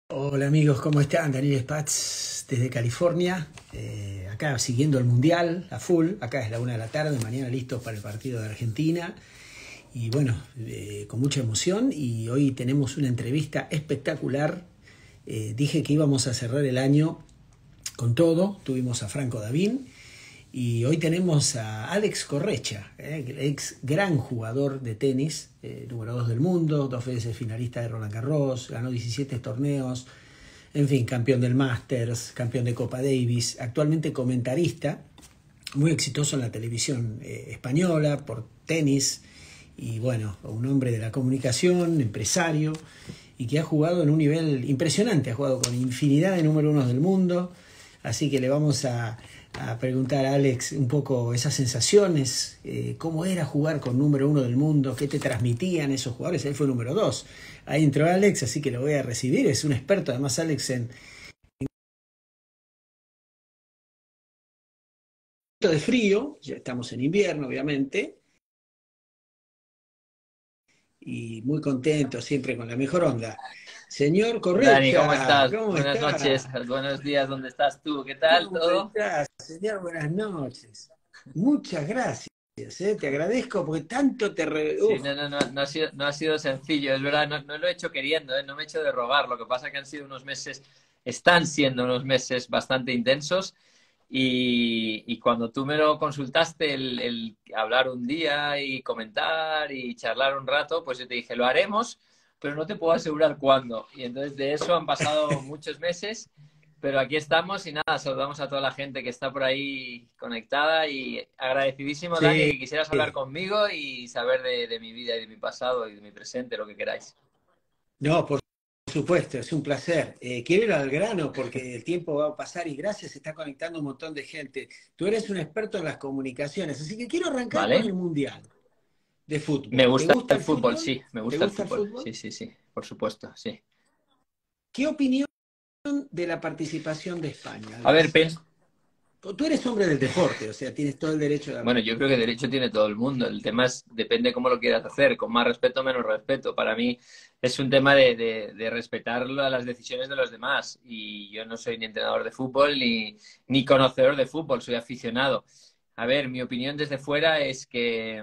Hola amigos, ¿cómo están? Daniel Spatz desde California, acá siguiendo el Mundial a full, acá es la 1 de la tarde, mañana listos para el partido de Argentina y bueno, con mucha emoción y hoy tenemos una entrevista espectacular. Dije que íbamos a cerrar el año con todo, tuvimos a Franco Davín y hoy tenemos a Alex Correcha, el ex gran jugador de tenis, número 2 del mundo, 2 veces finalista de Roland Garros, ganó 17 torneos, en fin, campeón del Masters, campeón de Copa Davis, actualmente comentarista, muy exitoso en la televisión española por tenis y bueno, un hombre de la comunicación, empresario y que ha jugado en un nivel impresionante, ha jugado con infinidad de número unos del mundo, así que le vamos a preguntar a Alex un poco esas sensaciones, cómo era jugar con número uno del mundo, qué te transmitían esos jugadores. Él fue número dos. Ahí entró Alex, así que lo voy a recibir. Es un experto, además, Alex, en de frío. Ya estamos en invierno, obviamente, y muy contento, siempre con la mejor onda. Señor Dani, ¿cómo Correcha, estás? ¿cómo Buenas noches, está? buenos días, ¿dónde estás tú? ¿Qué tal? ¿Cómo ¿Todo? está, señor? Buenas noches. Muchas gracias, te agradezco porque tanto te... Sí, no ha sido sencillo, es verdad, no lo he hecho queriendo, no me he hecho de rogar, lo que pasa que han sido unos meses, están siendo unos meses bastante intensos y cuando tú me lo consultaste, el hablar un día y comentar y charlar un rato, pues yo te dije, lo haremos, pero no te puedo asegurar cuándo. Y entonces de eso han pasado muchos meses. Pero aquí estamos y nada, saludamos a toda la gente que está por ahí conectada y agradecidísimo, Dani, Sí. que quisieras hablar conmigo y saber de mi vida y de mi pasado y de mi presente, lo que queráis. No, por supuesto, es un placer. Quiero ir al grano porque el tiempo va a pasar y gracias, se está conectando un montón de gente. Tú eres un experto en las comunicaciones, así que quiero arrancar con ¿Vale? el Mundial de Me Fútbol. ¿Te gusta gusta el el fútbol, fútbol? sí, me ¿Te gusta el gusta el fútbol, fútbol? sí, sí, sí, por supuesto, sí. ¿Qué opinión de la participación de España, A ver, Alex? Tú eres hombre del deporte, o sea, tienes todo el derecho de bueno, hablar. yo creo que derecho tiene todo el mundo. El tema es, depende cómo lo quieras hacer, con más respeto o menos respeto. Para mí es un tema de respetar a las decisiones de los demás. Y yo no soy ni entrenador de fútbol ni conocedor de fútbol, soy aficionado. A ver, mi opinión desde fuera es que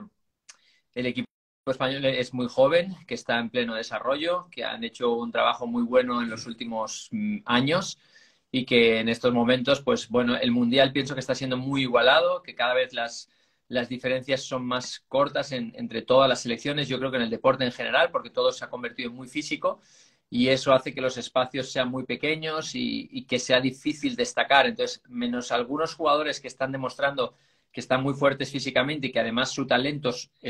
el equipo español es muy joven, que está en pleno desarrollo, que han hecho un trabajo muy bueno en los últimos años y que en estos momentos, pues bueno, el Mundial pienso que está siendo muy igualado, que cada vez las diferencias son más cortas entre todas las selecciones, yo creo que en el deporte en general, porque todo se ha convertido en muy físico y eso hace que los espacios sean muy pequeños y que sea difícil destacar. Entonces, menos algunos jugadores que están demostrando que están muy fuertes físicamente y que además su talento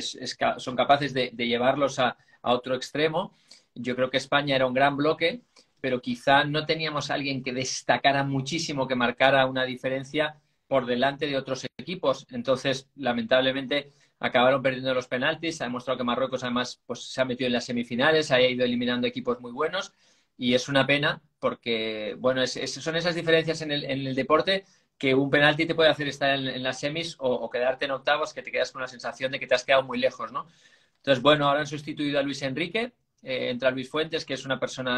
son capaces de llevarlos a otro extremo. Yo creo que España era un gran bloque, pero quizá no teníamos a alguien que destacara muchísimo, que marcara una diferencia por delante de otros equipos. Entonces, lamentablemente, acabaron perdiendo los penaltis. Se ha demostrado que Marruecos, además, pues, se ha metido en las semifinales, ha ido eliminando equipos muy buenos. Y es una pena porque, bueno, son esas diferencias en el deporte que un penalti te puede hacer estar en las semis o quedarte en octavos, que te quedas con la sensación de que te has quedado muy lejos, ¿no? Entonces, bueno, ahora han sustituido a Luis Enrique, entra Luis Fuentes, que es una persona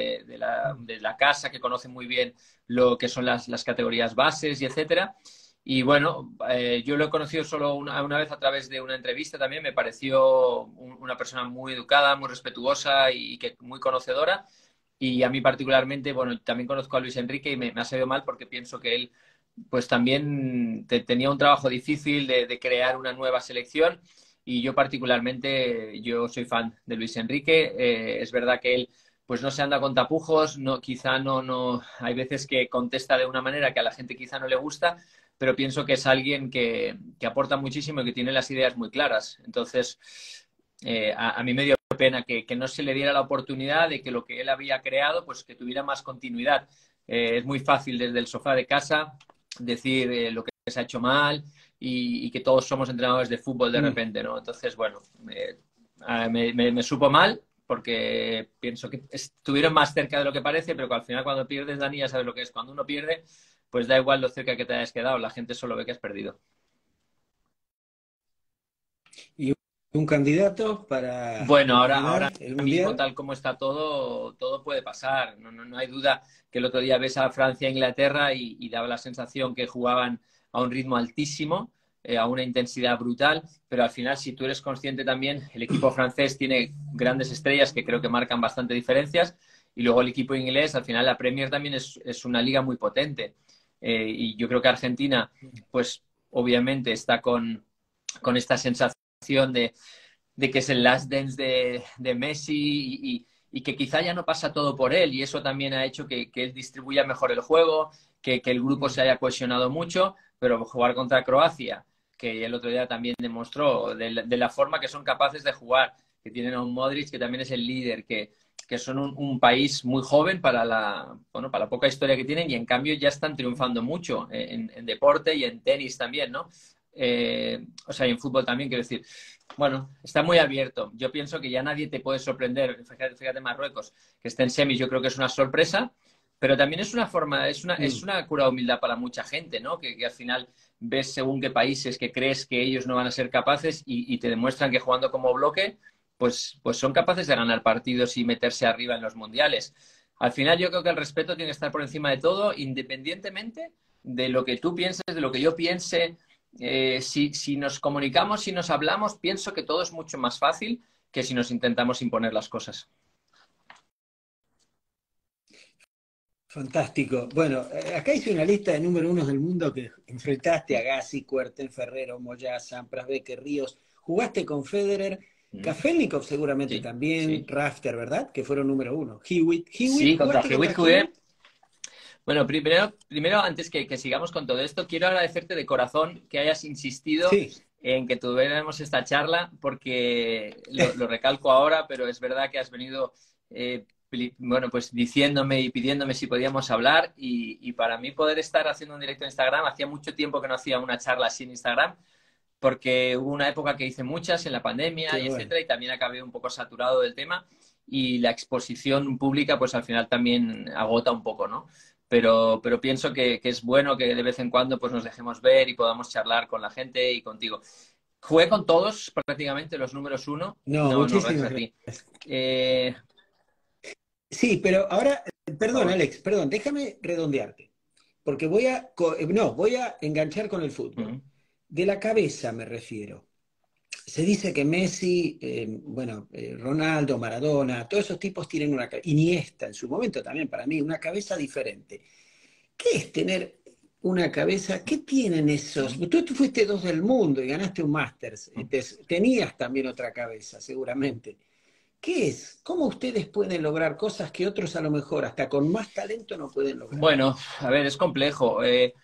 de la casa que conoce muy bien lo que son las categorías bases y etcétera. Y bueno, yo lo he conocido solo una vez a través de una entrevista también. Me pareció una persona muy educada, muy respetuosa y que muy conocedora. Y a mí particularmente, bueno, también conozco a Luis Enrique y me ha salido mal porque pienso que él pues también tenía un trabajo difícil de crear una nueva selección y yo particularmente, yo soy fan de Luis Enrique. Es verdad que él pues no se anda con tapujos, no, quizá no, hay veces que contesta de una manera que a la gente quizá no le gusta, pero pienso que es alguien que aporta muchísimo y que tiene las ideas muy claras. Entonces, a mí me dio pena que no se le diera la oportunidad de que lo que él había creado, pues que tuviera más continuidad. Es muy fácil desde el sofá de casa decir lo que se ha hecho mal y que todos somos entrenadores de fútbol de Mm. repente, ¿no? Entonces, bueno, me supo mal porque pienso que estuvieron más cerca de lo que parece, pero que al final cuando pierdes, Dani, ya sabes lo que es. Cuando uno pierde, pues da igual lo cerca que te hayas quedado, la gente solo ve que has perdido. Y un candidato para Bueno, ahora ganar el mismo, Mundial? tal como está todo, todo puede pasar. No hay duda que el otro día ves a Francia e Inglaterra y daba la sensación que jugaban a un ritmo altísimo, a una intensidad brutal, pero al final, si tú eres consciente también, el equipo francés tiene grandes estrellas que creo que marcan bastante diferencias, y luego el equipo inglés, al final la Premier también es una liga muy potente. Y yo creo que Argentina, pues obviamente está con esta sensación de que es el last dance de Messi y que quizá ya no pasa todo por él y eso también ha hecho que él distribuya mejor el juego, que el grupo se haya cohesionado mucho, pero jugar contra Croacia, que el otro día también demostró de la forma que son capaces de jugar, que tienen a un Modric que también es el líder, que son un país muy joven para bueno, para la poca historia que tienen y en cambio ya están triunfando mucho en deporte y en tenis también, ¿no? O sea, y en fútbol también, quiero decir. Bueno, está muy abierto. Yo pienso que ya nadie te puede sorprender. Fíjate Marruecos, que esté en semis, yo creo que es una sorpresa, pero también es una forma, es Mm. una cura de humildad para mucha gente, ¿no? Que al final ves según qué países que crees que ellos no van a ser capaces y te demuestran que jugando como bloque, pues son capaces de ganar partidos y meterse arriba en los mundiales. Al final yo creo que el respeto tiene que estar por encima de todo, independientemente de lo que tú pienses, de lo que yo piense. Si nos comunicamos, si nos hablamos, pienso que todo es mucho más fácil que si nos intentamos imponer las cosas. Fantástico. Bueno, acá hice una lista de número unos del mundo que enfrentaste a Gassi, Kuerten, Ferrero, Moyá, Sampras, Becker, Ríos. Jugaste con Federer, Mm, Kafelnikov seguramente sí, también, sí. Rafter, ¿verdad? Que fueron número uno. Hewitt. Sí, contra ¿Jugaste Hewitt contra jugué. Hewitt? Bueno, primero antes que sigamos con todo esto, quiero agradecerte de corazón que hayas insistido Sí. en que tuviéramos esta charla, porque lo recalco ahora, pero es verdad que has venido, bueno, pues diciéndome y pidiéndome si podíamos hablar y para mí poder estar haciendo un directo en Instagram, hacía mucho tiempo que no hacía una charla así en Instagram, porque hubo una época que hice muchas en la pandemia Qué y bueno. etcétera, y también acabé un poco saturado del tema y la exposición pública pues al final también agota un poco, ¿no? Pero pienso que es bueno que de vez en cuando pues nos dejemos ver y podamos charlar con la gente y contigo. Jugué con todos prácticamente los números uno. No, No, no, gracias muchísimas a ti. gracias. Eh, Sí, pero ahora, por perdón, favor. Alex, perdón, déjame redondearte, porque no, voy a enganchar con el fútbol. Mm. De la cabeza me refiero. Se dice que Messi, bueno, Ronaldo, Maradona, todos esos tipos tienen Iniesta en su momento también, para mí, una cabeza diferente. ¿Qué es tener una cabeza? ¿Qué tienen esos? Mm. Tú fuiste dos del mundo y ganaste un Masters. Tenías también otra cabeza, seguramente. ¿Qué es? ¿Cómo ustedes pueden lograr cosas que otros a lo mejor hasta con más talento no pueden lograr? Bueno, a ver, es complejo.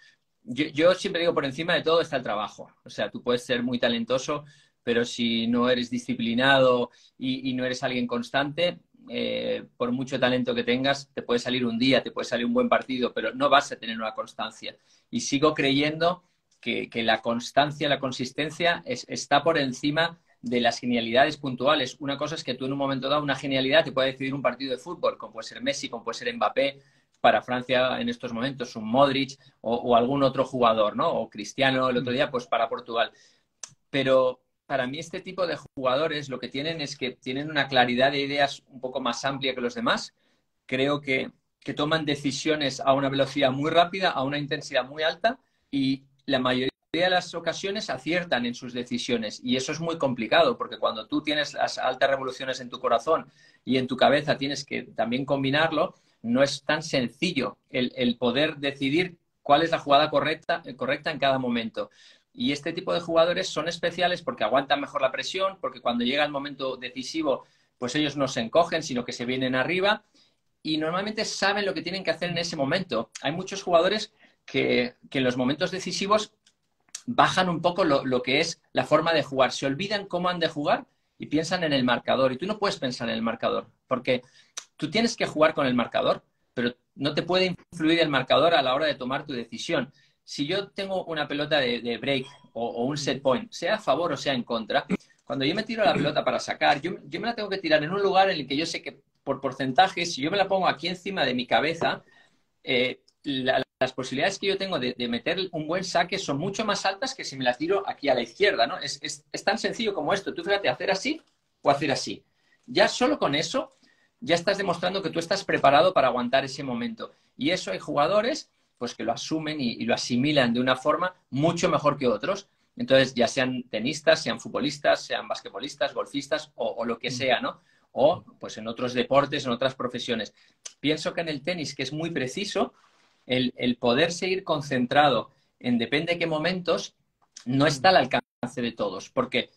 Yo siempre digo, por encima de todo está el trabajo. O sea, tú puedes ser muy talentoso, pero si no eres disciplinado y no eres alguien constante, por mucho talento que tengas, te puede salir un día, te puede salir un buen partido, pero no vas a tener una constancia. Y sigo creyendo que la constancia, la consistencia está por encima de las genialidades puntuales. Una cosa es que tú en un momento dado, una genialidad te puede decidir un partido de fútbol, como puede ser Messi, como puede ser Mbappé, para Francia en estos momentos un Modric o algún otro jugador, ¿no? O Cristiano el otro día, pues para Portugal. Pero para mí este tipo de jugadores lo que tienen es que tienen una claridad de ideas un poco más amplia que los demás. Creo que toman decisiones a una velocidad muy rápida, a una intensidad muy alta y la mayoría de las ocasiones aciertan en sus decisiones y eso es muy complicado porque cuando tú tienes las altas revoluciones en tu corazón y en tu cabeza tienes que también combinarlo, no es tan sencillo el poder decidir cuál es la jugada correcta en cada momento. Y este tipo de jugadores son especiales porque aguantan mejor la presión, porque cuando llega el momento decisivo, pues ellos no se encogen, sino que se vienen arriba y normalmente saben lo que tienen que hacer en ese momento. Hay muchos jugadores que en los momentos decisivos bajan un poco lo que es la forma de jugar, se olvidan cómo han de jugar y piensan en el marcador. Y tú no puedes pensar en el marcador, porque tú tienes que jugar con el marcador, pero no te puede influir el marcador a la hora de tomar tu decisión. Si yo tengo una pelota de break o un set point, sea a favor o sea en contra, cuando yo me tiro la pelota para sacar, yo me la tengo que tirar en un lugar en el que yo sé que por porcentaje, si yo me la pongo aquí encima de mi cabeza, la las posibilidades que yo tengo de meter un buen saque son mucho más altas que si me las tiro aquí a la izquierda, ¿no? Es tan sencillo como esto. Tú fíjate, hacer así o hacer así. Ya solo con eso ya estás demostrando que tú estás preparado para aguantar ese momento. Y eso hay jugadores pues que lo asumen y lo asimilan de una forma mucho mejor que otros. Entonces, ya sean tenistas, sean futbolistas, sean basquetbolistas, golfistas o lo que sea, ¿no? O pues en otros deportes, en otras profesiones. Pienso que en el tenis, que es muy preciso, el poder seguir concentrado en depende de qué momentos no está al alcance de todos, porque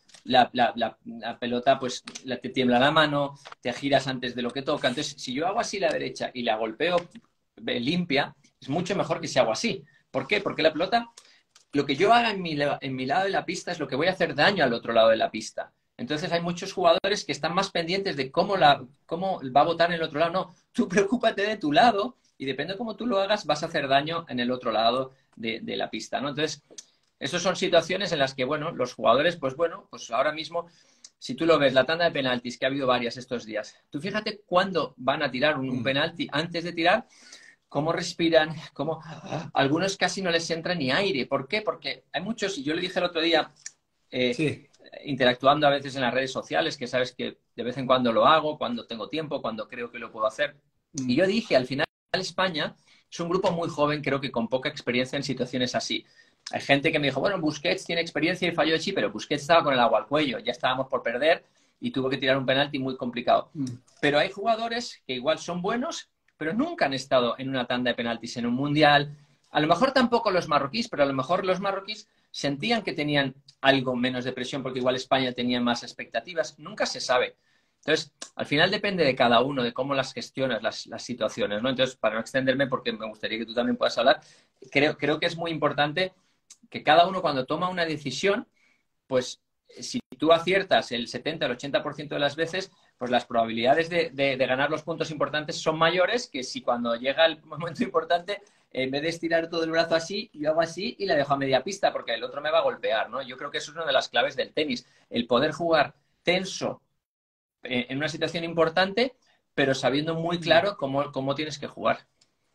la pelota pues te tiembla la mano, te giras antes de lo que toca. Entonces, si yo hago así la derecha y la golpeo limpia, es mucho mejor que si hago así. ¿Por qué? Porque la pelota, lo que yo haga en mi lado de la pista es lo que voy a hacer daño al otro lado de la pista. Entonces hay muchos jugadores que están más pendientes de cómo va a botar en el otro lado. No, tú preocúpate de tu lado y depende de cómo tú lo hagas, vas a hacer daño en el otro lado de la pista, ¿no? Entonces, esas son situaciones en las que, bueno, los jugadores, pues bueno, pues ahora mismo, si tú lo ves, la tanda de penaltis, que ha habido varias estos días, tú fíjate cuándo van a tirar un penalti antes de tirar, cómo respiran, cómo algunos casi no les entra ni aire. ¿Por qué? Porque hay muchos, y yo le dije el otro día, Sí. interactuando a veces en las redes sociales, que sabes que de vez en cuando lo hago, cuando tengo tiempo, cuando creo que lo puedo hacer. Y yo dije, al final España es un grupo muy joven, creo que con poca experiencia en situaciones así. Hay gente que me dijo, bueno, Busquets tiene experiencia y falló allí, pero Busquets estaba con el agua al cuello, ya estábamos por perder y tuvo que tirar un penalti muy complicado. Pero hay jugadores que igual son buenos, pero nunca han estado en una tanda de penaltis en un mundial. A lo mejor tampoco los marroquíes, pero a lo mejor los marroquíes sentían que tenían algo menos de presión porque igual España tenía más expectativas. Nunca se sabe. Entonces, al final depende de cada uno, de cómo las gestionas las situaciones, ¿no? Entonces, para no extenderme, porque me gustaría que tú también puedas hablar, creo que es muy importante que cada uno cuando toma una decisión, pues si tú aciertas el 70 o el 80% de las veces, pues las probabilidades de ganar los puntos importantes son mayores que si cuando llega el momento importante, en vez de estirar todo el brazo así, yo hago así y la dejo a media pista porque el otro me va a golpear, ¿no? Yo creo que eso es una de las claves del tenis, el poder jugar tenso en una situación importante, pero sabiendo muy claro cómo tienes que jugar.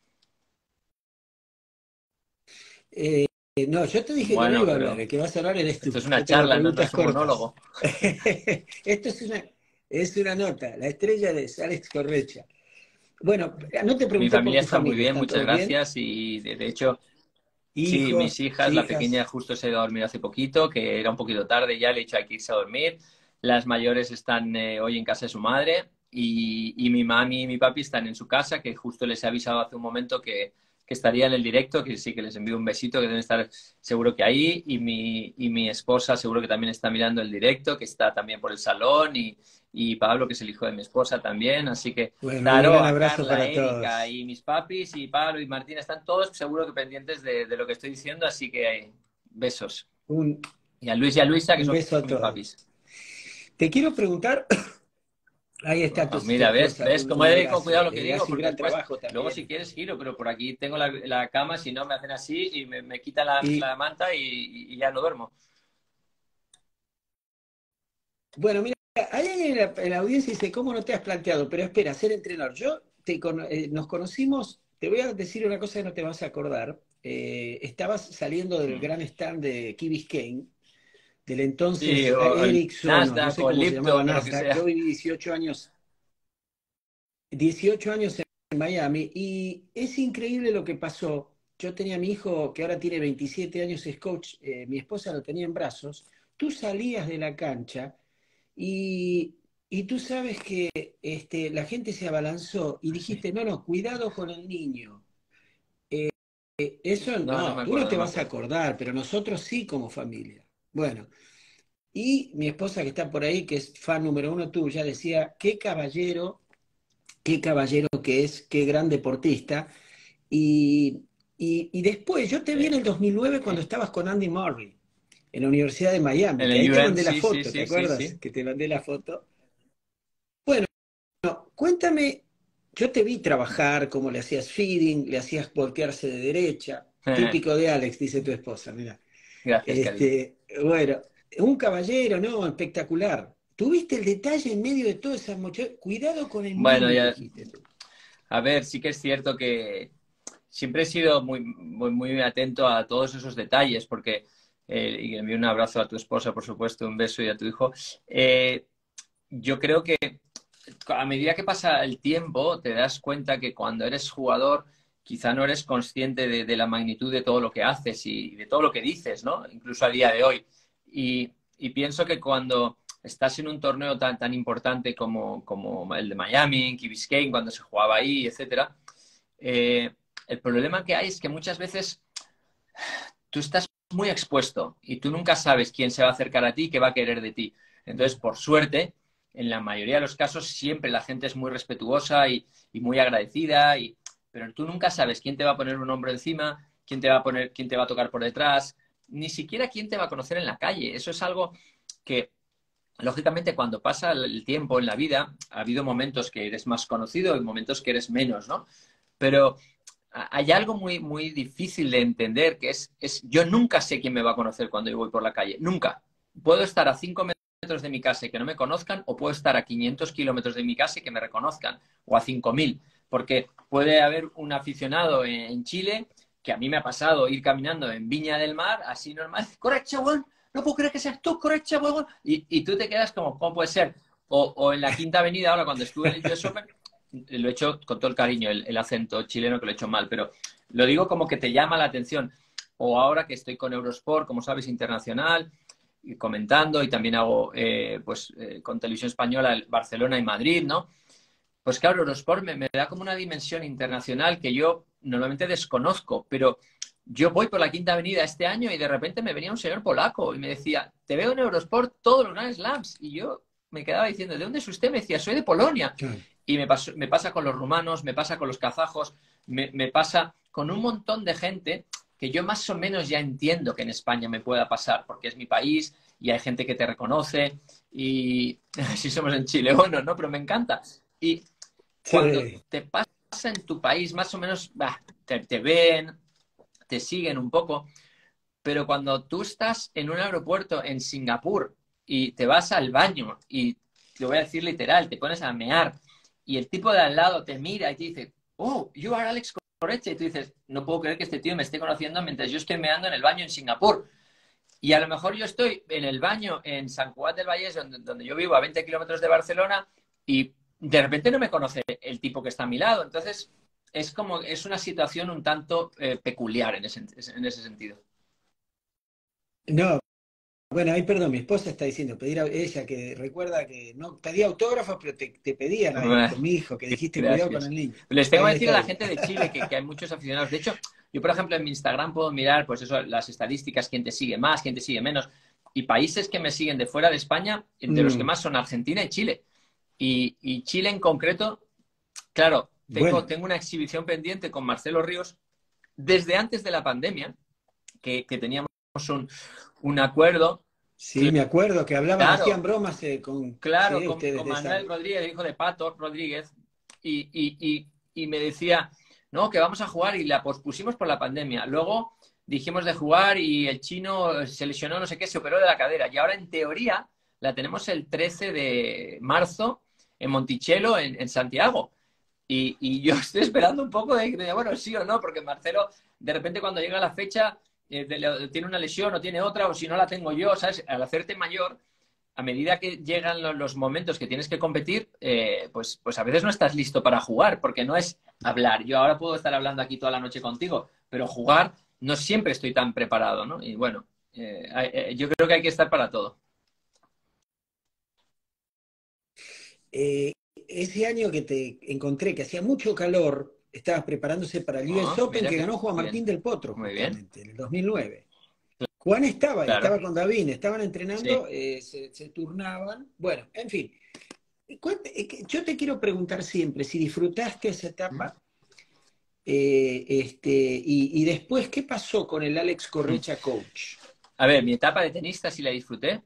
Eh, no, yo te dije que no Bueno, iba a hablar, pero el que vas a hablar eres tú. esto es una Yo tengo charla, no preguntas es un cortas. monólogo. Esto es una nota, la estrella de Alex Correcha. Bueno, no te Mi pregunté por familia tu está muy familia, bien, ¿están muchas todos bien? gracias. Y de hecho, sí, mis Hijos, hijas, la pequeña hijas. justo se ha ido a dormir hace poquito, que era un poquito tarde ya, le he dicho hay que irse a dormir. Las mayores están hoy en casa de su madre y mi mami y mi papi están en su casa, que justo les he avisado hace un momento que estaría en el directo, que sí que les envío un besito, que deben estar seguro que ahí. Y mi esposa seguro que también está mirando el directo, que está también por el salón. Y Pablo, que es el hijo de mi esposa también. Así que Bueno, un gran Taroa, abrazo Carla, para Erika todos. y mis papis y Pablo y Martín están todos seguro que pendientes de lo que estoy diciendo, así que besos. Un, Y a Luis y a Luisa, que un son beso a mis todos. papis. Te quiero preguntar, ahí está tu Mira, esposa, ¿ves cómo un he de ir con cuidado abrazo. lo que digo? Hace un Porque gran después, trabajo luego si también. quieres giro, pero por aquí tengo la cama, si no me hacen así y me quitan la Y manta y ya no duermo. bueno, mira, hay alguien en la audiencia dice, ¿cómo no te has planteado? Pero espera, ser entrenador. Nos conocimos, te voy a decir una cosa que no te vas a acordar. Estabas saliendo del Mm. gran stand de Key Biscayne, del entonces Sí, o el Ericsson, o no Nasdaq sé o el cómo se llamaba Lipton o lo que Nasdaq. Yo sea. viví 18 años en Miami y es increíble lo que pasó. Yo tenía a mi hijo que ahora tiene 27 años, es coach, mi esposa lo tenía en brazos. Tú salías de la cancha y, y tú sabes que la gente se abalanzó y Sí. dijiste, no, no, cuidado con el niño. Eso No, no no, me tú no acuerdo, te no me vas a acuerdo. acordar, pero nosotros sí como familia. Bueno, y mi esposa que está por ahí, que es fan número uno tuya, decía, qué caballero que es, qué gran deportista. Y, y después, yo te vi en Sí. el 2009 cuando estabas con Andy Murray en la Universidad de Miami, En que ahí el te UN, mandé la sí, sí, foto, ¿te sí, sí, acuerdas? sí. Que te mandé la foto. Bueno, cuéntame, yo te vi trabajar, cómo le hacías feeding, le hacías voltearse de derecha, típico de Alex, dice tu esposa, mira. Gracias, cariño. Bueno, un caballero, ¿no? Espectacular. Tuviste el detalle en medio de toda esa muchacha. Cuidado con el Bueno, niño, ya, dijiste tú. a ver, sí que es cierto siempre he sido muy atento a todos esos detalles, porque, y envío un abrazo a tu esposa, por supuesto, un beso y a tu hijo. Yo creo que a medida que pasa el tiempo, te das cuenta que cuando eres jugador, quizá no eres consciente de la magnitud de todo lo que haces y de todo lo que dices, ¿no? Incluso a día de hoy. Y pienso que cuando estás en un torneo tan importante como el de Miami, Key Biscayne, cuando se jugaba ahí, etcétera, el problema que hay es que muchas veces tú estás muy expuesto y tú nunca sabes quién se va a acercar a ti y qué va a querer de ti. Entonces, por suerte, en la mayoría de los casos siempre la gente es muy respetuosa y muy agradecida, pero tú nunca sabes quién te va a poner un hombro encima, quién te va a tocar por detrás, ni siquiera quién te va a conocer en la calle. Eso es algo que, lógicamente, cuando pasa el tiempo en la vida, ha habido momentos que eres más conocido y momentos que eres menos, ¿no? Pero hay algo muy difícil de entender, que es yo nunca sé quién me va a conocer cuando yo voy por la calle. Nunca. Puedo estar a 5 metros de mi casa y que no me conozcan, o puedo estar a 500 kilómetros de mi casa y que me reconozcan, o a 5.000, porque puede haber un aficionado en Chile, que a mí me ha pasado ir caminando en Viña del Mar, así normal, ¡corre, chabón! No puedo creer que seas tú, corre, chabón. Y tú te quedas como, ¿cómo puede ser? O en la Quinta Avenida, ahora cuando estuve en el US Open, lo he hecho con todo el cariño, el acento chileno, que lo he hecho mal, pero lo digo como que te llama la atención. O ahora que estoy con Eurosport, como sabes, internacional, y comentando, y también hago con Televisión Española Barcelona y Madrid, ¿no? Pues claro, Eurosport me da como una dimensión internacional que yo normalmente desconozco, pero yo voy por la Quinta Avenida este año y de repente me venía un señor polaco y me decía, te veo en Eurosport todos los Grand Slams. Y yo me quedaba diciendo, ¿de dónde es usted? Me decía, soy de Polonia. Claro. Y me pasa con los rumanos, me pasa con los kazajos, me pasa con un montón de gente que yo más o menos ya entiendo que en España me pueda pasar, porque es mi país y hay gente que te reconoce y si somos en Chile, bueno, no, pero me encanta. Y cuando Sí. te pasa en tu país, más o menos te ven, te siguen un poco, pero cuando tú estás en un aeropuerto en Singapur y te vas al baño y, te voy a decir literal, te pones a mear y el tipo de al lado te mira y te dice, oh, you are Alex Corretja, y tú dices, no puedo creer que este tío me esté conociendo mientras yo estoy meando en el baño en Singapur. Y a lo mejor yo estoy en el baño en San Cugat del Vallès, donde yo vivo, a 20 kilómetros de Barcelona, y de repente no me conoce el tipo que está a mi lado. Entonces, es una situación un tanto peculiar en ese sentido. No, bueno, ahí perdón, mi esposa está diciendo, pedir a ella que recuerda que no pedía autógrafos, pero te pedía con mi hijo, que dijiste cuidado con Gracias. el niño. Les tengo Ahí que decir a está la ella. gente de Chile que hay muchos aficionados. De hecho, yo, por ejemplo, en mi Instagram puedo mirar, pues eso, las estadísticas, quién te sigue más, quién te sigue menos. Y países que me siguen de fuera de España, de los que Mm, más son Argentina y Chile. Y Chile en concreto, claro, bueno, tengo una exhibición pendiente con Marcelo Ríos desde antes de la pandemia, que teníamos un acuerdo. sí, me acuerdo que hablaban, hacían Claro, bromas con, claro, sí, ustedes con de esa. Manuel Rodríguez, el hijo de Pato Rodríguez, y me decía, no, que vamos a jugar y la pospusimos por la pandemia. Luego dijimos de jugar y el chino se lesionó, no sé qué, se operó de la cadera. Y ahora, en teoría, la tenemos el 13 de marzo en Monticello, en Santiago. Y yo estoy esperando un poco de que me diga, bueno, sí o no, porque Marcelo, de repente cuando llega la fecha, tiene una lesión o tiene otra, o si no la tengo yo, ¿sabes? Al hacerte mayor, a medida que llegan los momentos que tienes que competir, pues a veces no estás listo para jugar, porque no es hablar. Yo ahora puedo estar hablando aquí toda la noche contigo, pero jugar no siempre estoy tan preparado, ¿no? Y bueno, yo creo que hay que estar para todo. Eh, ese año que te encontré, que hacía mucho calor, estabas preparándose para el US Oh, Open mira que qué ganó Juan bien. Martín del Potro, Muy bien. justamente, en el 2009. Juan estaba ahí, Claro. estaba con David, estaban Sí. entrenando, se turnaban. Bueno, en fin. Yo te quiero preguntar siempre si disfrutaste esa etapa y después, ¿qué pasó con el Alex Correcha coach? A ver, mi etapa de tenista sí la disfruté.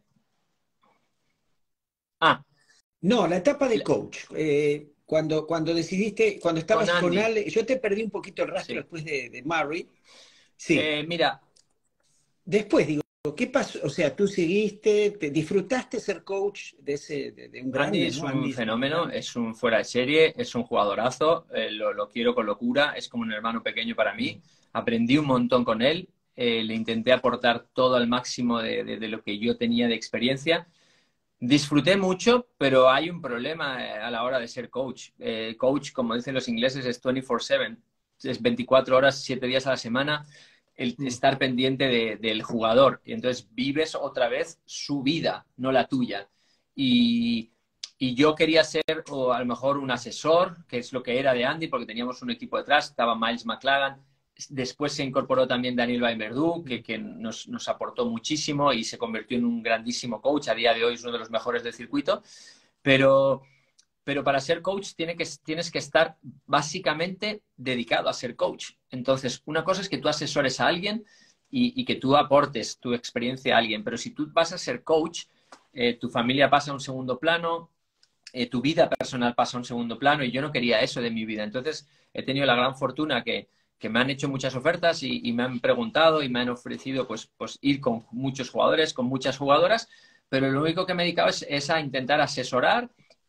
Ah, No, la etapa de la- coach. Cuando decidiste, cuando con estabas con Andy. Ale, yo te perdí un poquito el rastro Sí. después de Murray. Sí, Mira, después digo. ¿qué pasó? O sea, tú seguiste, disfrutaste ser coach de un Andy grande, es ¿no? un Andy es un fenómeno, grande. es un fuera de serie, es un jugadorazo, lo quiero con locura, es como un hermano pequeño para mí. Aprendí un montón con él, le intenté aportar todo al máximo de lo que yo tenía de experiencia. Disfruté mucho, pero hay un problema a la hora de ser coach. Coach, como dicen los ingleses, es 24/7, es 24 horas, 7 días a la semana, el Mm, estar pendiente del jugador. Y entonces vives otra vez su vida, no la tuya. Y, y yo quería ser, o a lo mejor, un asesor, que es lo que era de Andy, porque teníamos un equipo detrás, estaba Miles McLagan. Después se incorporó también Daniel Bainverdú, mm. que nos aportó muchísimo y se convirtió en un grandísimo coach. A día de hoy es uno de los mejores del circuito. Pero, pero para ser coach tienes que estar básicamente dedicado a ser coach. Entonces, una cosa es que tú asesores a alguien y que tú aportes tu experiencia a alguien, pero si tú vas a ser coach, tu familia pasa a un segundo plano, tu vida personal pasa a un segundo plano y yo no quería eso de mi vida. Entonces, he tenido la gran fortuna que me han hecho muchas ofertas y me han preguntado y me han ofrecido pues ir con muchos jugadores, con muchas jugadoras, pero lo único que me he dedicado es a intentar asesorar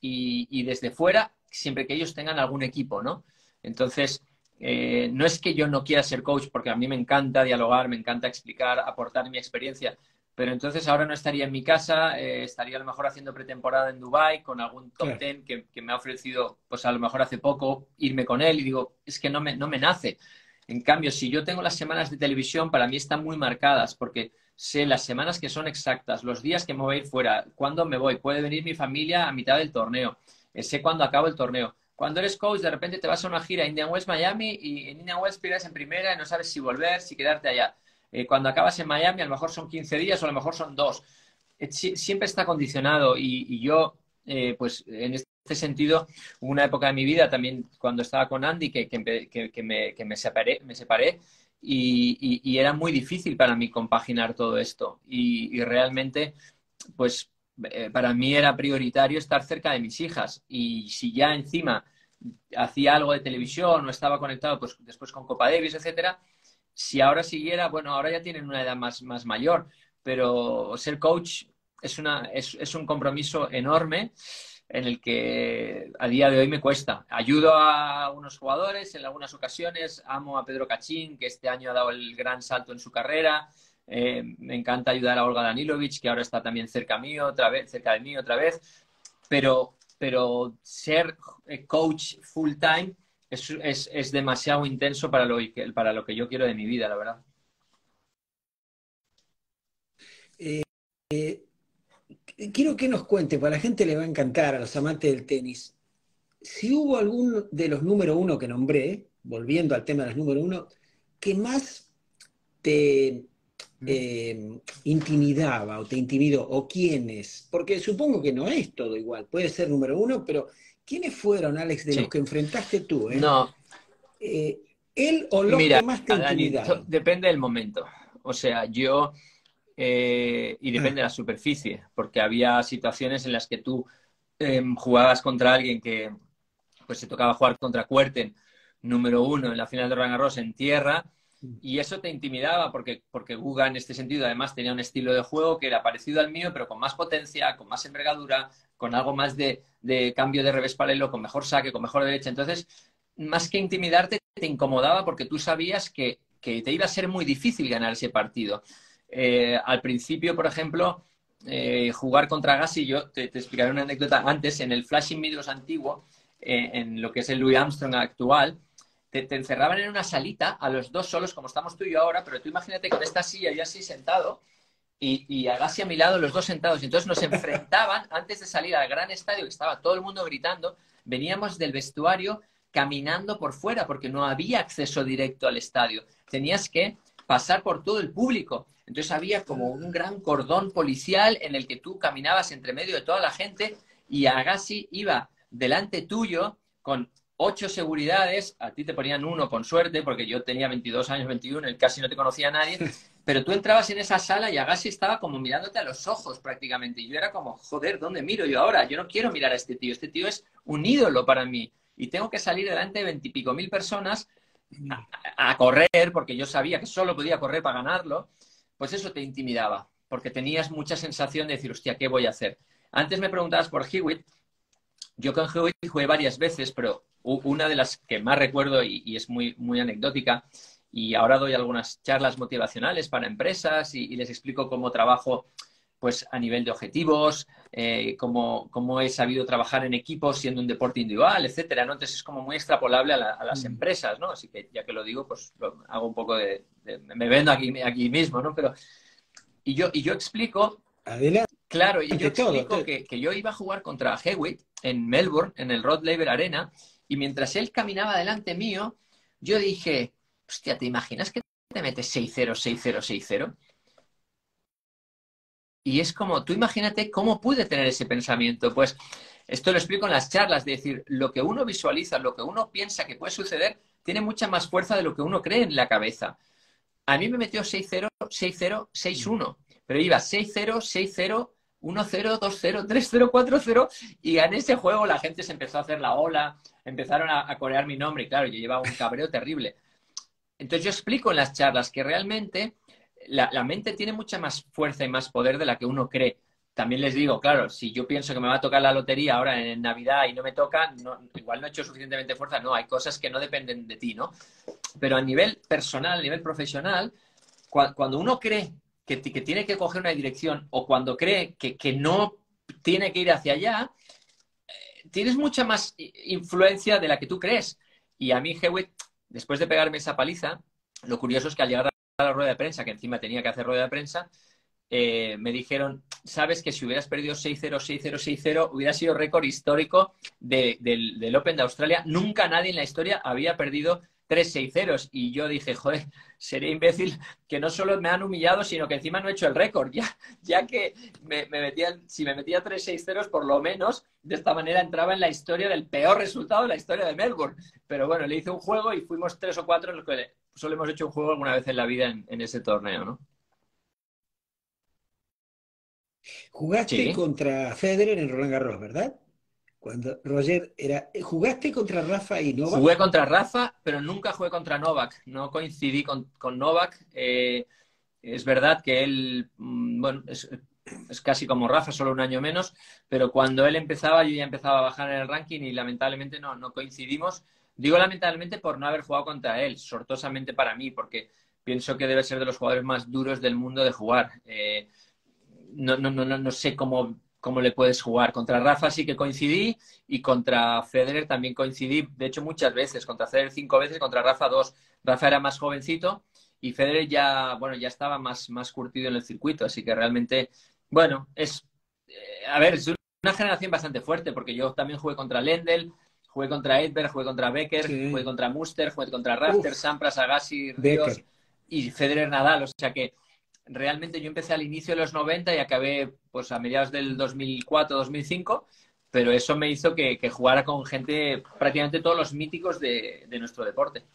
y desde fuera, siempre que ellos tengan algún equipo, ¿no? Entonces, no es que yo no quiera ser coach, porque a mí me encanta dialogar, me encanta explicar, aportar mi experiencia, pero entonces ahora no estaría en mi casa, estaría a lo mejor haciendo pretemporada en Dubái con algún top Claro. ten que me ha ofrecido, pues a lo mejor hace poco, irme con él y digo, es que no me nace. En cambio, si yo tengo las semanas de televisión, para mí están muy marcadas porque sé las semanas que son exactas, los días que me voy a ir fuera, cuándo me voy, puede venir mi familia a mitad del torneo, sé cuándo acabo el torneo. Cuando eres coach, de repente te vas a una gira a Indian Wells, Miami, y en Indian Wells pierdes en primera y no sabes si volver, si quedarte allá. Cuando acabas en Miami, a lo mejor son 15 días o a lo mejor son 2. Siempre está condicionado y yo, pues en este sentido, hubo una época de mi vida también cuando estaba con Andy que me separé y era muy difícil para mí compaginar todo esto. Y realmente, pues para mí era prioritario estar cerca de mis hijas. Y si ya encima hacía algo de televisión o estaba conectado pues después con Copa Davis, etcétera, si ahora siguiera, bueno, ahora ya tienen una edad más mayor, pero ser coach es un compromiso enorme en el que a día de hoy me cuesta. Ayudo a unos jugadores en algunas ocasiones, amo a Pedro Cachín, que este año ha dado el gran salto en su carrera. Me encanta ayudar a Olga Danilovic, que ahora está también cerca mío, otra vez, cerca de mí otra vez. Pero ser coach full time es demasiado intenso para lo que yo quiero de mi vida, la verdad. Eh, quiero que nos cuente, para la gente le va a encantar, a los amantes del tenis, si hubo algún de los número uno que nombré, volviendo al tema de los número uno, que más te intimidaba o te intimidó, o quiénes, porque supongo que no es todo igual, puede ser número uno, pero ¿quiénes fueron, Alex, de los Sí. que enfrentaste tú? No, Eh, ¿Él o los mira, que más te Dani, intimidaron? depende del momento. O sea, y Ah, depende de la superficie, porque había situaciones en las que tú jugabas contra alguien que, pues se tocaba jugar contra Kuerten, número uno en la final de Roland Garros en tierra, y eso te intimidaba porque Guga en este sentido además tenía un estilo de juego que era parecido al mío, pero con más potencia, con más envergadura, con algo más de cambio de revés paralelo, con mejor saque, con mejor derecha. Entonces, más que intimidarte, te incomodaba porque tú sabías que te iba a ser muy difícil ganar ese partido. Al principio, por ejemplo, jugar contra Gassi, yo te explicaré una anécdota antes, en el Flushing Meadows antiguo, en lo que es el Louis Armstrong actual, te encerraban en una salita a los dos solos, como estamos tú y yo ahora, pero tú imagínate con esta silla y así sentado, y Agassi a mi lado, los dos sentados. Y entonces nos enfrentaban antes de salir al gran estadio, que estaba todo el mundo gritando. Veníamos del vestuario caminando por fuera, porque no había acceso directo al estadio. Tenías que pasar por todo el público. Entonces había como un gran cordón policial en el que tú caminabas entre medio de toda la gente y Agassi iba delante tuyo con 8 seguridades, a ti te ponían uno con suerte, porque yo tenía 22 años, 21, y casi no te conocía a nadie, pero tú entrabas en esa sala y Agassi estaba como mirándote a los ojos prácticamente, y yo era como, joder, ¿dónde miro yo ahora? Yo no quiero mirar a este tío es un ídolo para mí, y tengo que salir delante de 20 y pico mil personas a correr, porque yo sabía que solo podía correr para ganarlo, pues eso te intimidaba, porque tenías mucha sensación de decir, hostia, ¿qué voy a hacer? Antes me preguntabas por Hewitt. Yo con Hewitt jugué varias veces, pero una de las que más recuerdo y es muy, muy anecdótica, y ahora doy algunas charlas motivacionales para empresas y les explico cómo trabajo pues a nivel de objetivos, cómo he sabido trabajar en equipos siendo un deporte individual, etcétera, ¿no? Entonces es como muy extrapolable a las empresas, ¿no? Así que ya que lo digo, pues hago un poco me vendo aquí mismo, ¿no? Pero, y yo explico. Adelante, Claro, y yo todo. explico que yo iba a jugar contra Hewitt en Melbourne, en el Rod Laver Arena, y mientras él caminaba delante mío, yo dije, hostia, ¿te imaginas que te metes 6-0, 6-0, 6-0? Y es como, tú imagínate cómo pude tener ese pensamiento. Pues esto lo explico en las charlas, de decir, lo que uno visualiza, lo que uno piensa que puede suceder, tiene mucha más fuerza de lo que uno cree en la cabeza. A mí me metió 6-0, 6-0, 6-1, pero iba 6-0, 6-0, 1-0, 2-0, 3-0, 4-0 y gané ese juego. La gente se empezó a hacer la ola, empezaron a corear mi nombre y claro, yo llevaba un cabreo terrible. Entonces yo explico en las charlas que realmente la mente tiene mucha más fuerza y más poder de la que uno cree. También les digo, claro, si yo pienso que me va a tocar la lotería ahora en Navidad y no me toca, igual no he hecho suficientemente fuerza. No, hay cosas que no dependen de ti, ¿no? Pero a nivel personal, a nivel profesional, cuando uno cree que tiene que coger una dirección o cuando cree que no tiene que ir hacia allá, tienes mucha más influencia de la que tú crees. Y a mí, Hewitt, después de pegarme esa paliza, lo curioso es que al llegar a la rueda de prensa, que encima tenía que hacer rueda de prensa, me dijeron, sabes que si hubieras perdido 6-0, 6-0, 6-0, hubiera sido récord histórico del Open de Australia. Nunca nadie en la historia había perdido 3-6-0. Y yo dije, joder, seré imbécil que no solo me han humillado, sino que encima no he hecho el récord. Ya que si me metía 3-6-0, por lo menos de esta manera entraba en la historia del peor resultado de la historia de Melbourne. Pero bueno, le hice un juego y fuimos 3 o 4 en los que solo hemos hecho un juego alguna vez en la vida en ese torneo, ¿no? Jugaste Sí. contra Federer en Roland Garros, ¿verdad? Cuando Roger era. ¿Jugaste contra Rafa y Jugué Novak? contra Rafa, pero nunca jugué contra Novak. No coincidí con Novak. Es verdad que él, bueno, es casi como Rafa, solo un año menos, pero cuando él empezaba, yo ya empezaba a bajar en el ranking y lamentablemente no coincidimos. Digo lamentablemente por no haber jugado contra él, sortosamente para mí, porque pienso que debe ser de los jugadores más duros del mundo de jugar. No sé cómo le puedes jugar. Contra Rafa sí que coincidí y contra Federer también coincidí, de hecho muchas veces, contra Federer 5 veces, contra Rafa 2. Rafa era más jovencito y Federer ya estaba más curtido en el circuito, así que realmente, bueno, a ver, es una generación bastante fuerte, porque yo también jugué contra Lendl, jugué contra Edberg, jugué contra Becker, jugué Sí. contra Muster, jugué contra Rafter, Uf, Sampras, Agassi, Ríos Becker. y Federer Nadal, o sea que realmente yo empecé al inicio de los 90 y acabé pues a mediados del 2004-2005, pero eso me hizo que jugara con gente, prácticamente todos los míticos de nuestro deporte.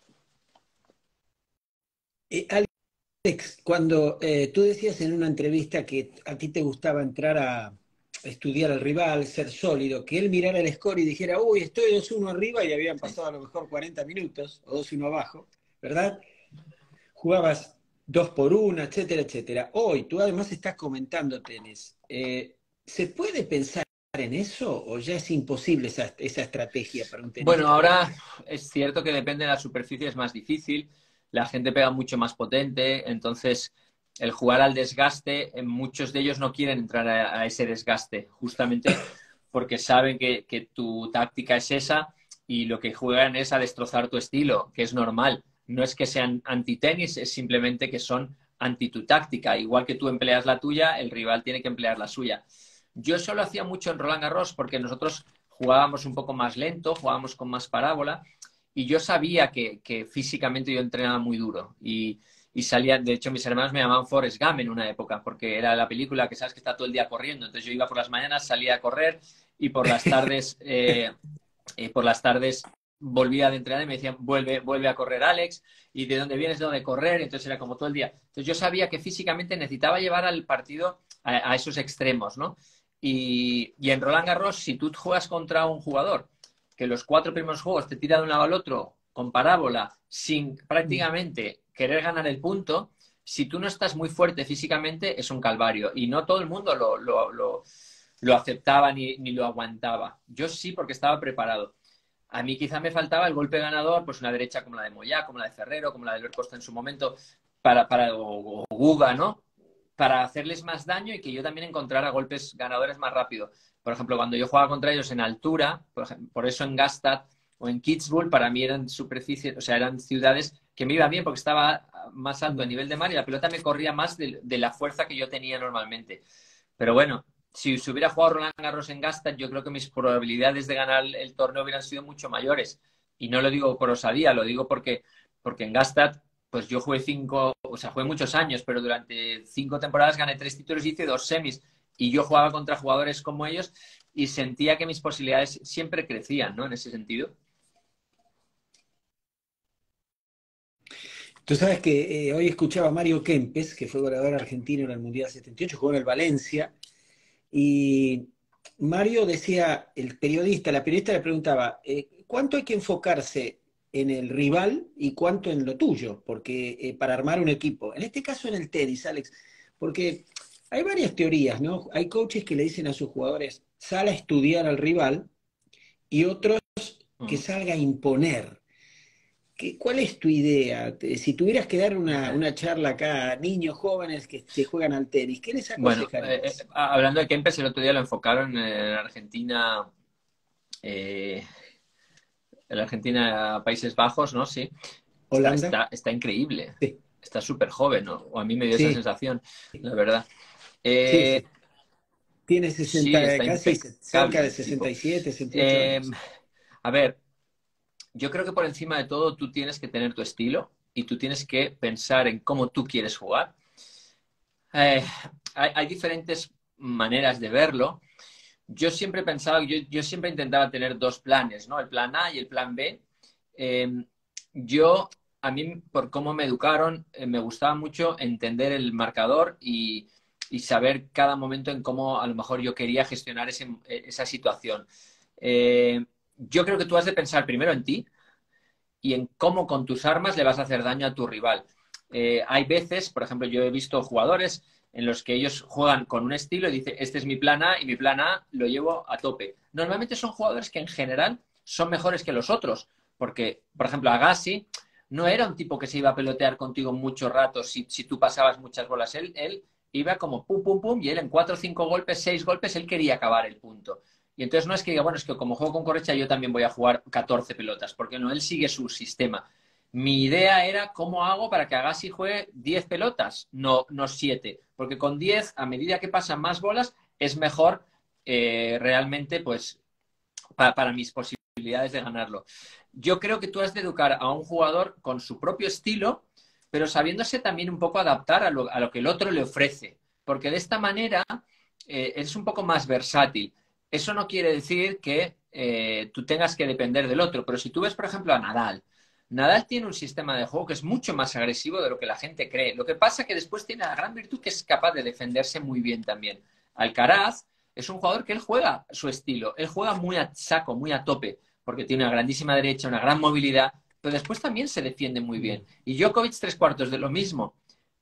Alex, cuando tú decías en una entrevista que a ti te gustaba entrar a estudiar al rival, ser sólido, que él mirara el score y dijera, uy, estoy 2-1 arriba y habían Sí. pasado a lo mejor 40 minutos o 2-1 abajo, ¿verdad? Jugabas 2-1, etcétera, etcétera. Hoy tú además estás comentando tenis. ¿Se puede pensar en eso o ya es imposible esa estrategia para un Bueno, tenista de ahora élite? es cierto que depende de la superficie, es más difícil, la gente pega mucho más potente, entonces el jugar al desgaste, muchos de ellos no quieren entrar a ese desgaste, justamente porque saben que tu táctica es esa y lo que juegan es a destrozar tu estilo, que es normal. No es que sean anti-tenis, es simplemente que son anti tu táctica. Igual que tú empleas la tuya, el rival tiene que emplear la suya. Yo eso lo hacía mucho en Roland Garros porque nosotros jugábamos un poco más lento, jugábamos con más parábola y yo sabía que físicamente yo entrenaba muy duro y salía, de hecho mis hermanos me llamaban Forrest Gump en una época porque era la película que sabes que está todo el día corriendo, entonces yo iba por las mañanas, salía a correr y por las tardes volvía de entrenar y me decían, vuelve a correr Alex, y de dónde vienes, de dónde correr, entonces era como todo el día. Entonces yo sabía que físicamente necesitaba llevar al partido a esos extremos, ¿no? Y en Roland Garros, si tú juegas contra un jugador que los 4 primeros juegos te tira de un lado al otro con parábola, sin prácticamente querer ganar el punto, si tú no estás muy fuerte físicamente, es un calvario. Y no todo el mundo lo aceptaba ni lo aguantaba. Yo sí, porque estaba preparado. A mí quizá me faltaba el golpe ganador, pues una derecha como la de Moyá, como la de Ferrero, como la de Albert Costa en su momento, o Guga, ¿no? Para hacerles más daño y que yo también encontrara golpes ganadores más rápido. Por ejemplo, cuando yo jugaba contra ellos en altura, por eso en Gstaad o en Kitzbühel, para mí eran superficies, o sea, eran ciudades que me iba bien porque estaba más alto a nivel de mar y la pelota me corría más de la fuerza que yo tenía normalmente. Pero bueno, si se hubiera jugado Roland Garros en Gstaad, yo creo que mis probabilidades de ganar el torneo hubieran sido mucho mayores. Y no lo digo por osadía, lo digo porque en Gstaad, pues yo jugué jugué muchos años, pero durante 5 temporadas gané 3 títulos y hice 2 semis. Y yo jugaba contra jugadores como ellos y sentía que mis posibilidades siempre crecían, ¿no? En ese sentido. Tú sabes que hoy escuchaba a Mario Kempes, que fue goleador argentino en el Mundial 78, jugó en el Valencia, y Mario decía, la periodista le preguntaba, ¿cuánto hay que enfocarse en el rival y cuánto en lo tuyo? Porque para armar un equipo, en este caso en el tenis, Alex, porque hay varias teorías, ¿no? Hay coaches que le dicen a sus jugadores, sal a estudiar al rival, y otros que salga a imponer. ¿Cuál es tu idea? Si tuvieras que dar una charla acá a niños jóvenes que juegan al tenis, ¿qué les Bueno, aconsejarías? hablando de Kempes, el otro día lo enfocaron en Argentina, eh, en Argentina, Países Bajos, ¿no? Sí. ¿Holanda? Está increíble. Sí, Está súper joven, ¿no? O a mí me dio esa sí, sensación, la verdad. sí, Eh, sí. Tiene sí, 60, está casi cerca impecable de el tipo. 67, 68 Eh, años. a ver, yo creo que por encima de todo tú tienes que tener tu estilo y tú tienes que pensar en cómo tú quieres jugar. Eh, hay diferentes maneras de verlo. Yo siempre pensaba, yo siempre intentaba tener dos planes, ¿no? El plan A y el plan B. Eh, a mí, por cómo me educaron, me gustaba mucho entender el marcador y saber cada momento en cómo a lo mejor yo quería gestionar esa situación. Yo creo que tú has de pensar primero en ti y en cómo con tus armas le vas a hacer daño a tu rival. Hay veces, por ejemplo, yo he visto jugadores en los que ellos juegan con un estilo y dicen, este es mi plan A y mi plan A lo llevo a tope. Normalmente son jugadores que en general son mejores que los otros, porque, por ejemplo, Agassi no era un tipo que se iba a pelotear contigo mucho rato si tú pasabas muchas bolas. Él iba como pum, pum, pum, y él en 4 o 5 golpes, 6 golpes, él quería acabar el punto. Y entonces no es que diga, bueno, es que como juego con Correcha yo también voy a jugar 14 pelotas, porque no, él sigue su sistema. Mi idea era cómo hago para que Agassi juegue 10 pelotas, no 7, porque con 10, a medida que pasan más bolas, es mejor realmente pues para mis posibilidades de ganarlo. Yo creo que tú has de educar a un jugador con su propio estilo, pero sabiéndose también un poco adaptar a lo que el otro le ofrece, porque de esta manera es un poco más versátil. Eso no quiere decir que tú tengas que depender del otro, pero si tú ves, por ejemplo, a Nadal, Nadal tiene un sistema de juego que es mucho más agresivo de lo que la gente cree. Lo que pasa es que después tiene la gran virtud que es capaz de defenderse muy bien también. Alcaraz es un jugador que él juega su estilo, él juega muy a saco, muy a tope, porque tiene una grandísima derecha, una gran movilidad, pero después también se defiende muy bien. Y Djokovic, 3 cuartos de lo mismo.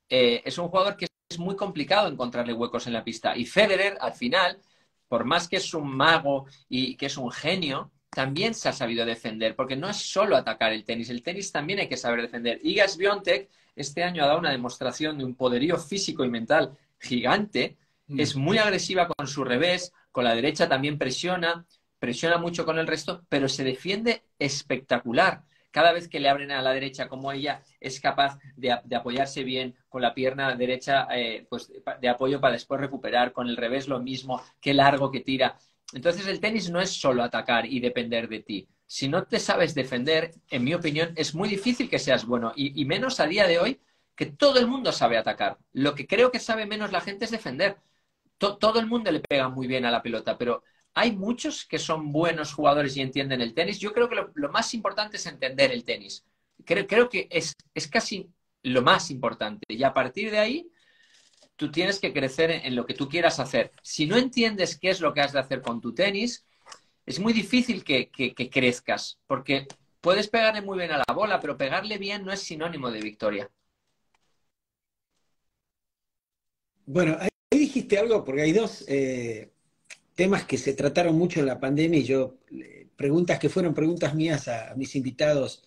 Es un jugador que es muy complicado encontrarle huecos en la pista. Y Federer, al final, por más que es un mago y que es un genio, también se ha sabido defender, porque no es solo atacar el tenis también hay que saber defender. Iga Swiatek este año ha dado una demostración de un poderío físico y mental gigante, es muy agresiva con su revés, con la derecha también presiona mucho con el resto, pero se defiende espectacular. Cada vez que le abren a la derecha, como ella es capaz de apoyarse bien con la pierna derecha, pues de apoyo para después recuperar, con el revés lo mismo, qué largo que tira. Entonces el tenis no es solo atacar y depender de ti. Si no te sabes defender, en mi opinión, es muy difícil que seas bueno y menos a día de hoy que todo el mundo sabe atacar. Lo que creo que sabe menos la gente es defender. Todo el mundo le pega muy bien a la pelota, pero hay muchos que son buenos jugadores y entienden el tenis. Yo creo que lo más importante es entender el tenis. Creo que es casi lo más importante. Y a partir de ahí, tú tienes que crecer en lo que tú quieras hacer. Si no entiendes qué es lo que has de hacer con tu tenis, es muy difícil que crezcas, porque puedes pegarle muy bien a la bola, pero pegarle bien no es sinónimo de victoria. Bueno, ahí dijiste algo, porque hay dos temas que se trataron mucho en la pandemia y yo, preguntas que fueron preguntas mías a mis invitados.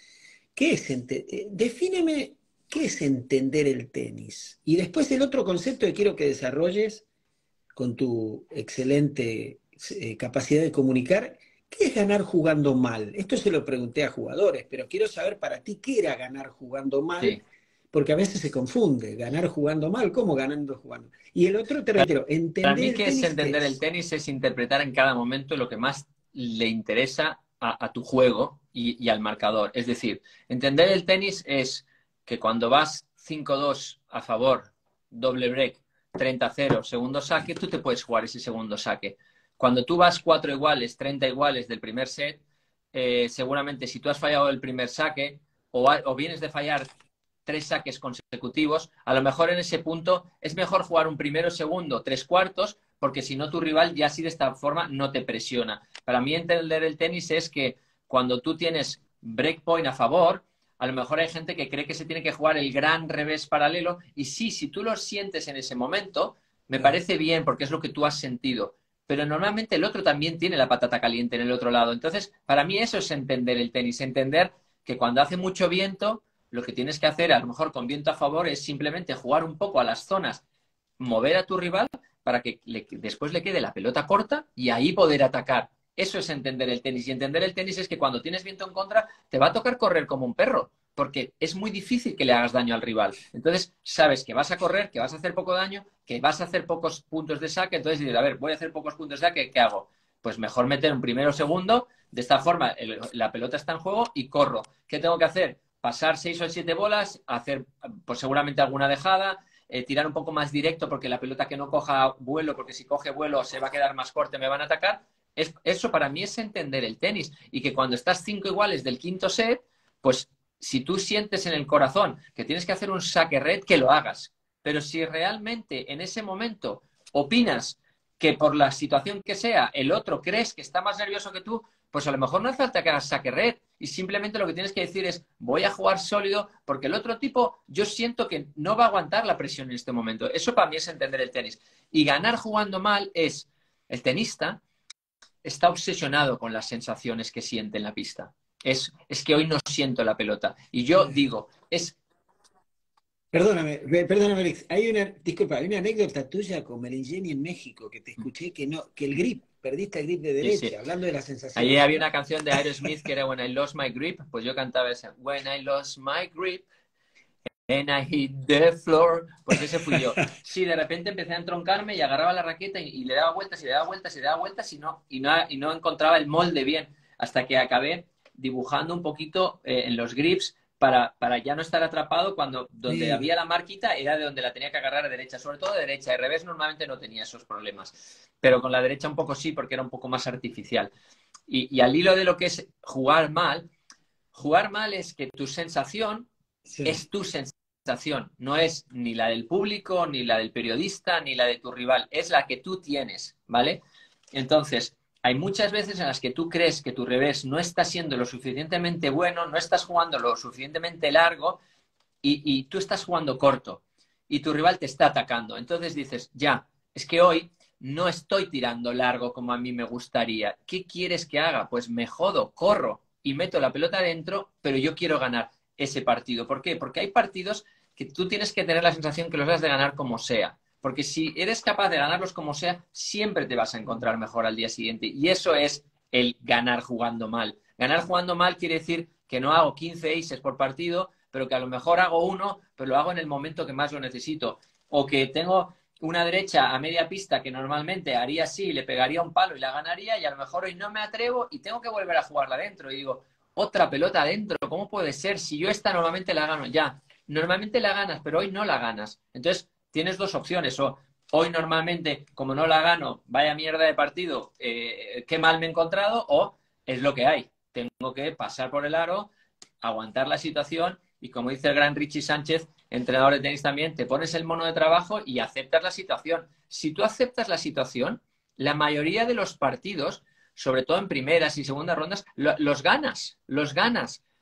Defíneme qué es entender el tenis. Y después el otro concepto que quiero que desarrolles con tu excelente capacidad de comunicar, ¿qué es ganar jugando mal? Esto se lo pregunté a jugadores, pero quiero saber para ti qué era ganar jugando mal, Sí. porque a veces se confunde, ganar jugando mal, ¿cómo ganando jugando? Y el otro te reitero, Para entender mí, el que es tenis, ¿qué entender el es? tenis es interpretar en cada momento lo que más le interesa a tu juego y al marcador. Es decir, entender el tenis es que cuando vas 5-2 a favor, doble break, 30-0, segundo saque, tú te puedes jugar ese segundo saque. Cuando tú vas 4 iguales, 30 iguales del primer set, seguramente si tú has fallado el primer saque o vienes de fallar 3 saques consecutivos, a lo mejor en ese punto es mejor jugar un primero, segundo, 3 cuartos, porque si no tu rival ya así de esta forma no te presiona. Para mí entender el tenis es que cuando tú tienes breakpoint a favor, a lo mejor hay gente que cree que se tiene que jugar el gran revés paralelo y sí, si tú lo sientes en ese momento, me Claro. parece bien porque es lo que tú has sentido. Pero normalmente el otro también tiene la patata caliente en el otro lado. Entonces, para mí eso es entender el tenis, entender que cuando hace mucho viento, lo que tienes que hacer, a lo mejor con viento a favor, es simplemente jugar un poco a las zonas, mover a tu rival para que después le quede la pelota corta y ahí poder atacar. Eso es entender el tenis. Y entender el tenis es que cuando tienes viento en contra, te va a tocar correr como un perro, porque es muy difícil que le hagas daño al rival. Entonces, sabes que vas a correr, que vas a hacer poco daño, que vas a hacer pocos puntos de saque. Entonces dices, a ver, voy a hacer pocos puntos de saque, ¿qué hago? Pues mejor meter un primero o segundo. De esta forma, la pelota está en juego y corro. ¿Qué tengo que hacer? Pasar 6 o 7 bolas, hacer pues seguramente alguna dejada, tirar un poco más directo porque la pelota que no coja vuelo, porque si coge vuelo se va a quedar más corta y me van a atacar. Eso para mí es entender el tenis y que cuando estás 5 iguales del quinto set, pues si tú sientes en el corazón que tienes que hacer un saque red, que lo hagas. Pero si realmente en ese momento opinas que por la situación que sea, el otro crees que está más nervioso que tú, pues a lo mejor no hace falta que hagas saque red y simplemente lo que tienes que decir es voy a jugar sólido porque el otro tipo yo siento que no va a aguantar la presión en este momento. Eso para mí es entender el tenis. Y ganar jugando mal es el tenista está obsesionado con las sensaciones que siente en la pista. Es que hoy no siento la pelota. Y yo digo, es... Perdóname, Alex. Disculpa, hay una anécdota tuya con Merengeni en México que te escuché que no, que el grip, perdiste el grip de Sí, sí. derecha, hablando de las Allí sensaciones, había ¿no? una canción de Aerosmith que era When I Lost My Grip, pues yo cantaba esa, When I Lost My Grip, and I hit the floor, pues ese fui yo. Sí, de repente empecé a entroncarme y agarraba la raqueta y le daba vueltas y le daba vueltas y le daba vueltas y no encontraba el molde bien, hasta que acabé dibujando un poquito en los grips para ya no estar atrapado cuando donde Sí, había la marquita era de donde la tenía que agarrar a derecha, sobre todo de derecha. De revés normalmente no tenía esos problemas, pero con la derecha un poco sí, porque era un poco más artificial. Y al hilo de lo que es jugar mal es que tu sensación sí. es tu sensación, no es ni la del público, ni la del periodista, ni la de tu rival, es la que tú tienes, ¿vale? Entonces, hay muchas veces en las que tú crees que tu revés no está siendo lo suficientemente bueno, no estás jugando lo suficientemente largo y tú estás jugando corto y tu rival te está atacando. Entonces dices, ya, es que hoy no estoy tirando largo como a mí me gustaría. ¿Qué quieres que haga? Pues me jodo, corro y meto la pelota adentro, pero yo quiero ganar ese partido. ¿Por qué? Porque hay partidos que tú tienes que tener la sensación que los has de ganar como sea. Porque si eres capaz de ganarlos como sea, siempre te vas a encontrar mejor al día siguiente. Y eso es el ganar jugando mal. Ganar jugando mal quiere decir que no hago 15 aces por partido, pero que a lo mejor hago uno, pero lo hago en el momento que más lo necesito. O que tengo una derecha a media pista que normalmente haría así, le pegaría un palo y la ganaría, y a lo mejor hoy no me atrevo y tengo que volver a jugarla adentro. Y digo, otra pelota adentro, ¿cómo puede ser? Si yo esta normalmente la gano ya. Normalmente la ganas, pero hoy no la ganas. Entonces, tienes dos opciones. O hoy normalmente, como no la gano, vaya mierda de partido, qué mal me he encontrado, o es lo que hay. Tengo que pasar por el aro, aguantar la situación y, como dice el gran Richie Sánchez, entrenador de tenis también, te pones el mono de trabajo y aceptas la situación. Si tú aceptas la situación, la mayoría de los partidos, sobre todo en primeras y segundas rondas, los ganas,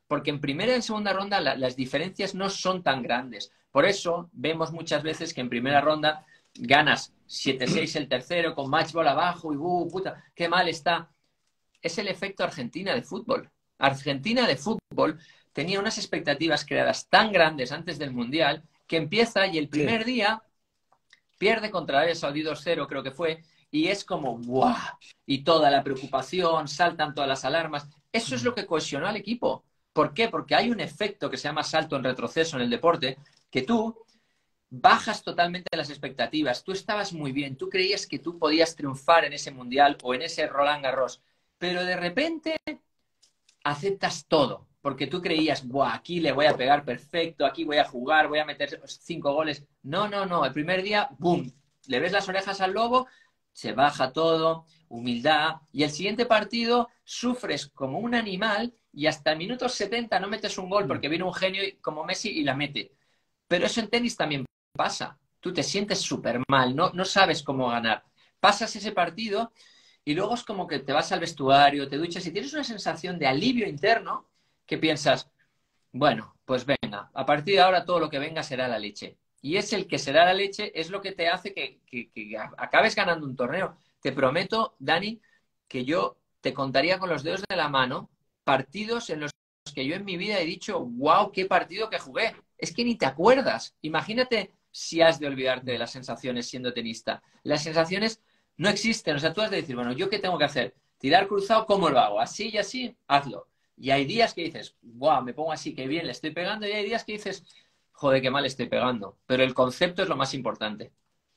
porque en primera y en segunda ronda las diferencias no son tan grandes. Por eso vemos muchas veces que en primera ronda ganas 7-6 el tercero, con match ball abajo, y puta, qué mal está. Es el efecto Argentina de fútbol. Argentina de fútbol tenía unas expectativas creadas tan grandes antes del Mundial que empieza y el primer día pierde contra Arabia Saudí 2-0, creo que fue, y es como ¡guau! Y toda la preocupación, saltan todas las alarmas. Eso es lo que cohesionó al equipo. ¿Por qué? Porque hay un efecto que se llama salto en retroceso en el deporte, que tú bajas totalmente las expectativas. Tú estabas muy bien, tú creías que tú podías triunfar en ese Mundial o en ese Roland Garros, pero de repente aceptas todo, porque tú creías, ¡buah! Aquí le voy a pegar perfecto, aquí voy a jugar, voy a meter 5 goles. No, no, no. El primer día, ¡boom! Le ves las orejas al lobo, se baja todo, humildad, y el siguiente partido sufres como un animal y hasta el minuto 70 no metes un gol porque viene un genio como Messi y la mete. Pero eso en tenis también pasa. Tú te sientes súper mal, no sabes cómo ganar. Pasas ese partido y luego es como que te vas al vestuario, te duchas y tienes una sensación de alivio interno que piensas, bueno, pues venga, a partir de ahora todo lo que venga será la leche. Y es el que será la leche, es lo que te hace que acabes ganando un torneo. Te prometo, Dani, que yo te contaría con los dedos de la mano partidos en los que yo en mi vida he dicho, wow, qué partido que jugué. Es que ni te acuerdas. Imagínate si has de olvidarte de las sensaciones siendo tenista. Las sensaciones no existen. O sea, tú has de decir, bueno, ¿yo qué tengo que hacer? ¿Tirar cruzado? ¿Cómo lo hago? ¿Así y así? Hazlo. Y hay días que dices, wow, me pongo así, qué bien, le estoy pegando. Y hay días que dices, joder, qué mal estoy pegando. Pero el concepto es lo más importante.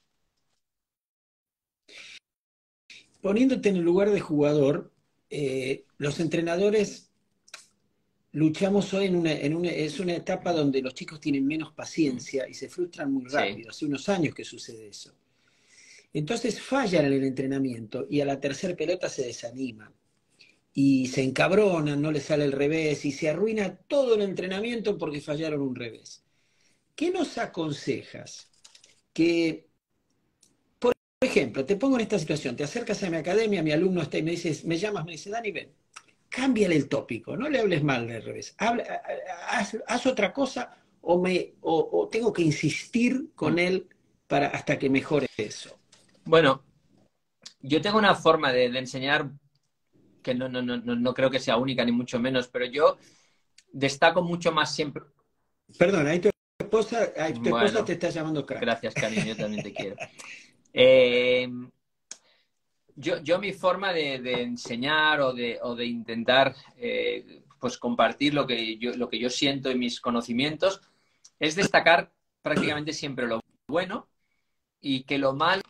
Poniéndote en el lugar de jugador, los entrenadores luchamos hoy es una etapa donde los chicos tienen menos paciencia y se frustran muy Sí. rápido. Hace unos años que sucede eso. Entonces fallan en el entrenamiento y a la tercera pelota se desaniman y se encabronan, no les sale el revés y se arruina todo el entrenamiento porque fallaron un revés. ¿Qué nos aconsejas? Que, por ejemplo, te pongo en esta situación, te acercas a mi academia, mi alumno está y me dices, me llamas, me dice, Dani, ven, cámbiale el tópico, no le hables mal del revés, haz otra cosa o tengo que insistir con él hasta que mejore eso. Bueno, yo tengo una forma de enseñar que no creo que sea única, ni mucho menos, pero yo destaco mucho más siempre. Perdón, tu esposa te Bueno, está llamando crack. gracias, cariño, yo también te quiero. Eh, yo mi forma de enseñar o de intentar pues compartir lo que yo siento y mis conocimientos es destacar prácticamente siempre lo bueno y que lo malo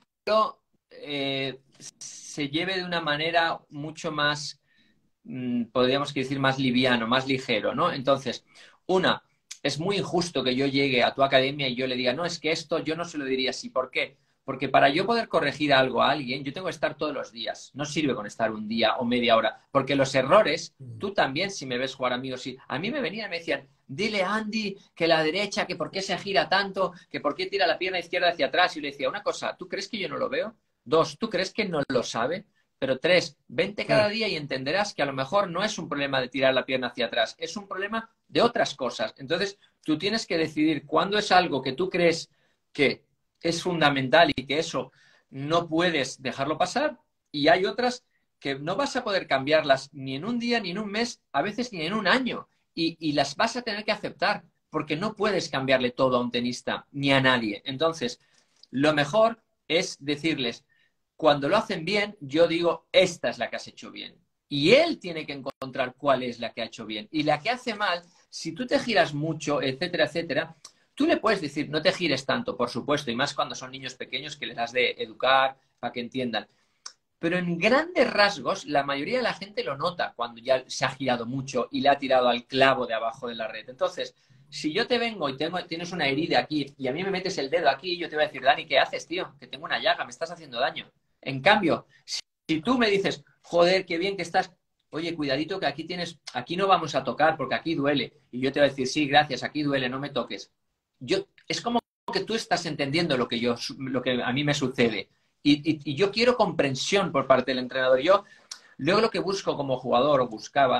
se lleve de una manera mucho más, podríamos decir, más liviano, más ligero, ¿no? Entonces, es muy injusto que yo llegue a tu academia y yo le diga, no, es que esto yo no se lo diría así. ¿Por qué? Porque para yo poder corregir algo a alguien, yo tengo que estar todos los días. No sirve con estar un día o media hora, porque los errores, tú también, si me ves jugar amigos, sí. A mí me venían y me decían, dile a Andy que la derecha, que por qué se gira tanto, que por qué tira la pierna izquierda hacia atrás. Y le decía, una cosa, ¿tú crees que yo no lo veo? Dos, ¿tú crees que no lo sabe? Pero tres, vente cada día y entenderás que a lo mejor no es un problema de tirar la pierna hacia atrás, es un problema de otras cosas. Entonces, tú tienes que decidir cuándo es algo que tú crees que es fundamental y que eso no puedes dejarlo pasar, y hay otras que no vas a poder cambiarlas ni en un día, ni en un mes, a veces ni en un año, y las vas a tener que aceptar, porque no puedes cambiarle todo a un tenista ni a nadie. Entonces, lo mejor es decirles, cuando lo hacen bien, yo digo, esta es la que has hecho bien. Y él tiene que encontrar cuál es la que ha hecho bien. Y la que hace mal, si tú te giras mucho, etcétera, etcétera, tú le puedes decir, no te gires tanto, por supuesto, y más cuando son niños pequeños que les has de educar para que entiendan. Pero en grandes rasgos, la mayoría de la gente lo nota cuando ya se ha girado mucho y le ha tirado al clavo de abajo de la red. Entonces, si yo te vengo y tienes una herida aquí y a mí me metes el dedo aquí, yo te voy a decir, Dani, ¿qué haces, tío? Que tengo una llaga, me estás haciendo daño. En cambio, si tú me dices, joder, qué bien que estás, oye, cuidadito que aquí no vamos a tocar porque aquí duele. Y yo te voy a decir, sí, gracias, aquí duele, no me toques. Es como que tú estás entendiendo lo que a mí me sucede. Y yo quiero comprensión por parte del entrenador. Yo luego lo que busco como jugador o buscaba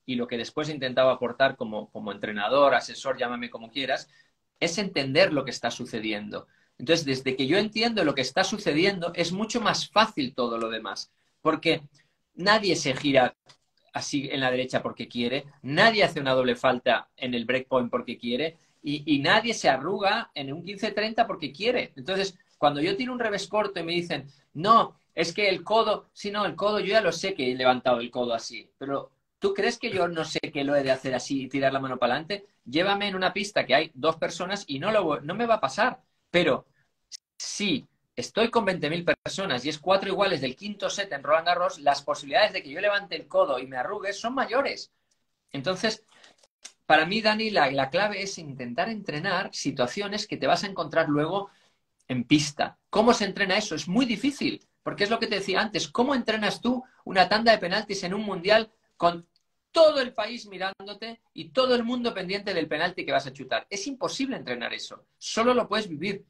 y lo que después he intentado aportar como entrenador, asesor, llámame como quieras, es entender lo que está sucediendo. Entonces, desde que yo entiendo lo que está sucediendo, es mucho más fácil todo lo demás, porque nadie se gira así en la derecha porque quiere, nadie hace una doble falta en el breakpoint porque quiere, y nadie se arruga en un 15-30 porque quiere. Entonces, cuando yo tiro un revés corto y me dicen, no, es que el codo, sí, no, el codo, yo ya lo sé que he levantado el codo así, pero ¿tú crees que yo no sé que lo he de hacer así y tirar la mano para adelante? Llévame en una pista que hay 2 personas y no me va a pasar. Pero si estoy con 20.000 personas y es 4 iguales del quinto set en Roland Garros, las posibilidades de que yo levante el codo y me arrugue son mayores. Entonces, para mí, Dani, la clave es intentar entrenar situaciones que te vas a encontrar luego en pista. ¿Cómo se entrena eso? Es muy difícil, porque es lo que te decía antes. ¿Cómo entrenas tú una tanda de penaltis en un mundial con todo el país mirándote y todo el mundo pendiente del penalti que vas a chutar? Es imposible entrenar eso. Solo lo puedes vivir.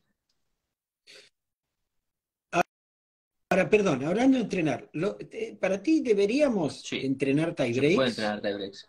Ahora, perdón, hablando de entrenar, ¿para ti deberíamos Sí, entrenar se puede tiebreaks? entrenar tiebreaks.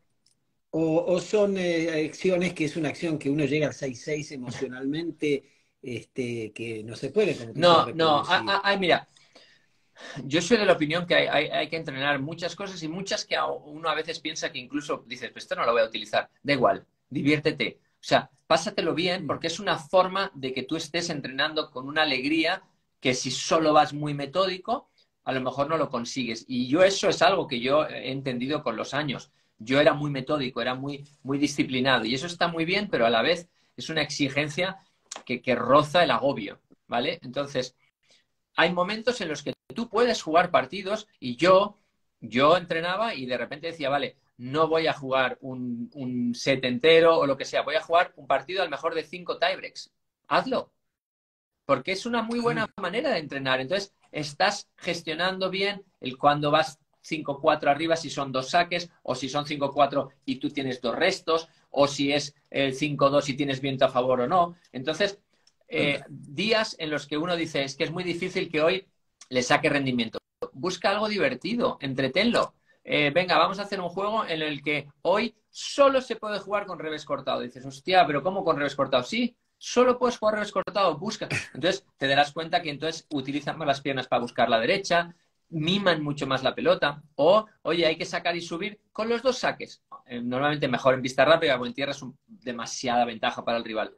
¿O son acciones que es una acción que uno llega al 6-6 emocionalmente, que no se puede, como tú dices, No, no, reproducir? mira, yo soy de la opinión que hay que entrenar muchas cosas y muchas que uno a veces piensa que incluso dices, pues esto no lo voy a utilizar. Da igual, diviértete. O sea, pásatelo bien porque es una forma de que tú estés entrenando con una alegría que si solo vas muy metódico, a lo mejor no lo consigues. Y yo eso es algo que yo he entendido con los años. Yo era muy metódico, era muy, muy disciplinado y eso está muy bien, pero a la vez es una exigencia que roza el agobio, ¿vale? Entonces, hay momentos en los que tú puedes jugar partidos y yo entrenaba y de repente decía, vale, no voy a jugar un set entero o lo que sea, voy a jugar un partido al mejor de 5 tiebreaks. Hazlo, porque es una muy buena Ah, manera de entrenar. Entonces, estás gestionando bien el cuando vas 5-4 arriba, si son 2 saques, o si son 5-4 y tú tienes 2 restos, o si es el 5-2 y tienes viento a favor o no. Entonces, días en los que uno dice, es que es muy difícil que hoy le saque rendimiento. Busca algo divertido, entretenlo. Venga, vamos a hacer un juego en el que hoy solo se puede jugar con revés cortado. Dices, hostia, pero ¿cómo con revés cortado? Sí, solo puedes jugar revés cortado, busca. Entonces te darás cuenta que entonces utilizan más las piernas para buscar la derecha, miman mucho más la pelota, o, oye, hay que sacar y subir con los 2 saques. Normalmente mejor en pista rápida, porque en tierra es demasiada ventaja para el rival.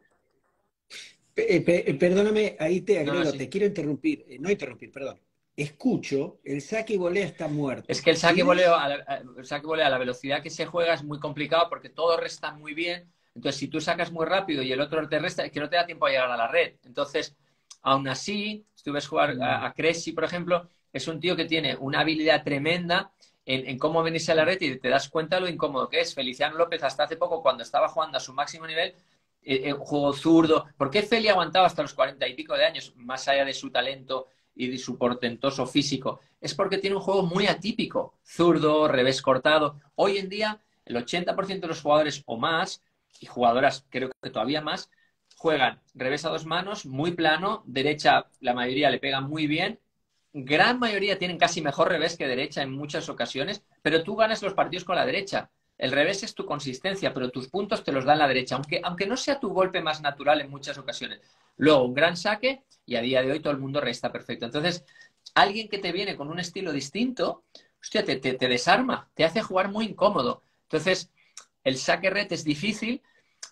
Perdóname, ahí te No, no, agrego, sí. te quiero interrumpir, no interrumpir, perdón. Escucho, el saque y volea está Es muerto. que el saque voleo, ¿Sigues? el saque voleo a la velocidad que se juega es muy complicado porque todo resta muy bien. Entonces, si tú sacas muy rápido y el otro te resta, es que no te da tiempo a llegar a la red. Entonces, aún así, si tú ves jugar Mm. a Cressy, por ejemplo, es un tío que tiene una habilidad tremenda en cómo venirse a la red y te das cuenta de lo incómodo que es. Feliciano López, hasta hace poco, cuando estaba jugando a su máximo nivel, juego zurdo. ¿Por qué Feli aguantaba hasta los 40 y pico de años, más allá de su talento y de su portentoso físico? Es porque tiene un juego muy atípico, zurdo, revés cortado. Hoy en día, el 80% de los jugadores o más, y jugadoras creo que todavía más, juegan revés a 2 manos, muy plano, derecha la mayoría le pega muy bien, gran mayoría tienen casi mejor revés que derecha en muchas ocasiones, pero tú ganas los partidos con la derecha. El revés es tu consistencia, pero tus puntos te los da la derecha, aunque no sea tu golpe más natural en muchas ocasiones. Luego, un gran saque y a día de hoy todo el mundo resta perfecto. Entonces, alguien que te viene con un estilo distinto, hostia, te desarma, te hace jugar muy incómodo. Entonces, el saque red es difícil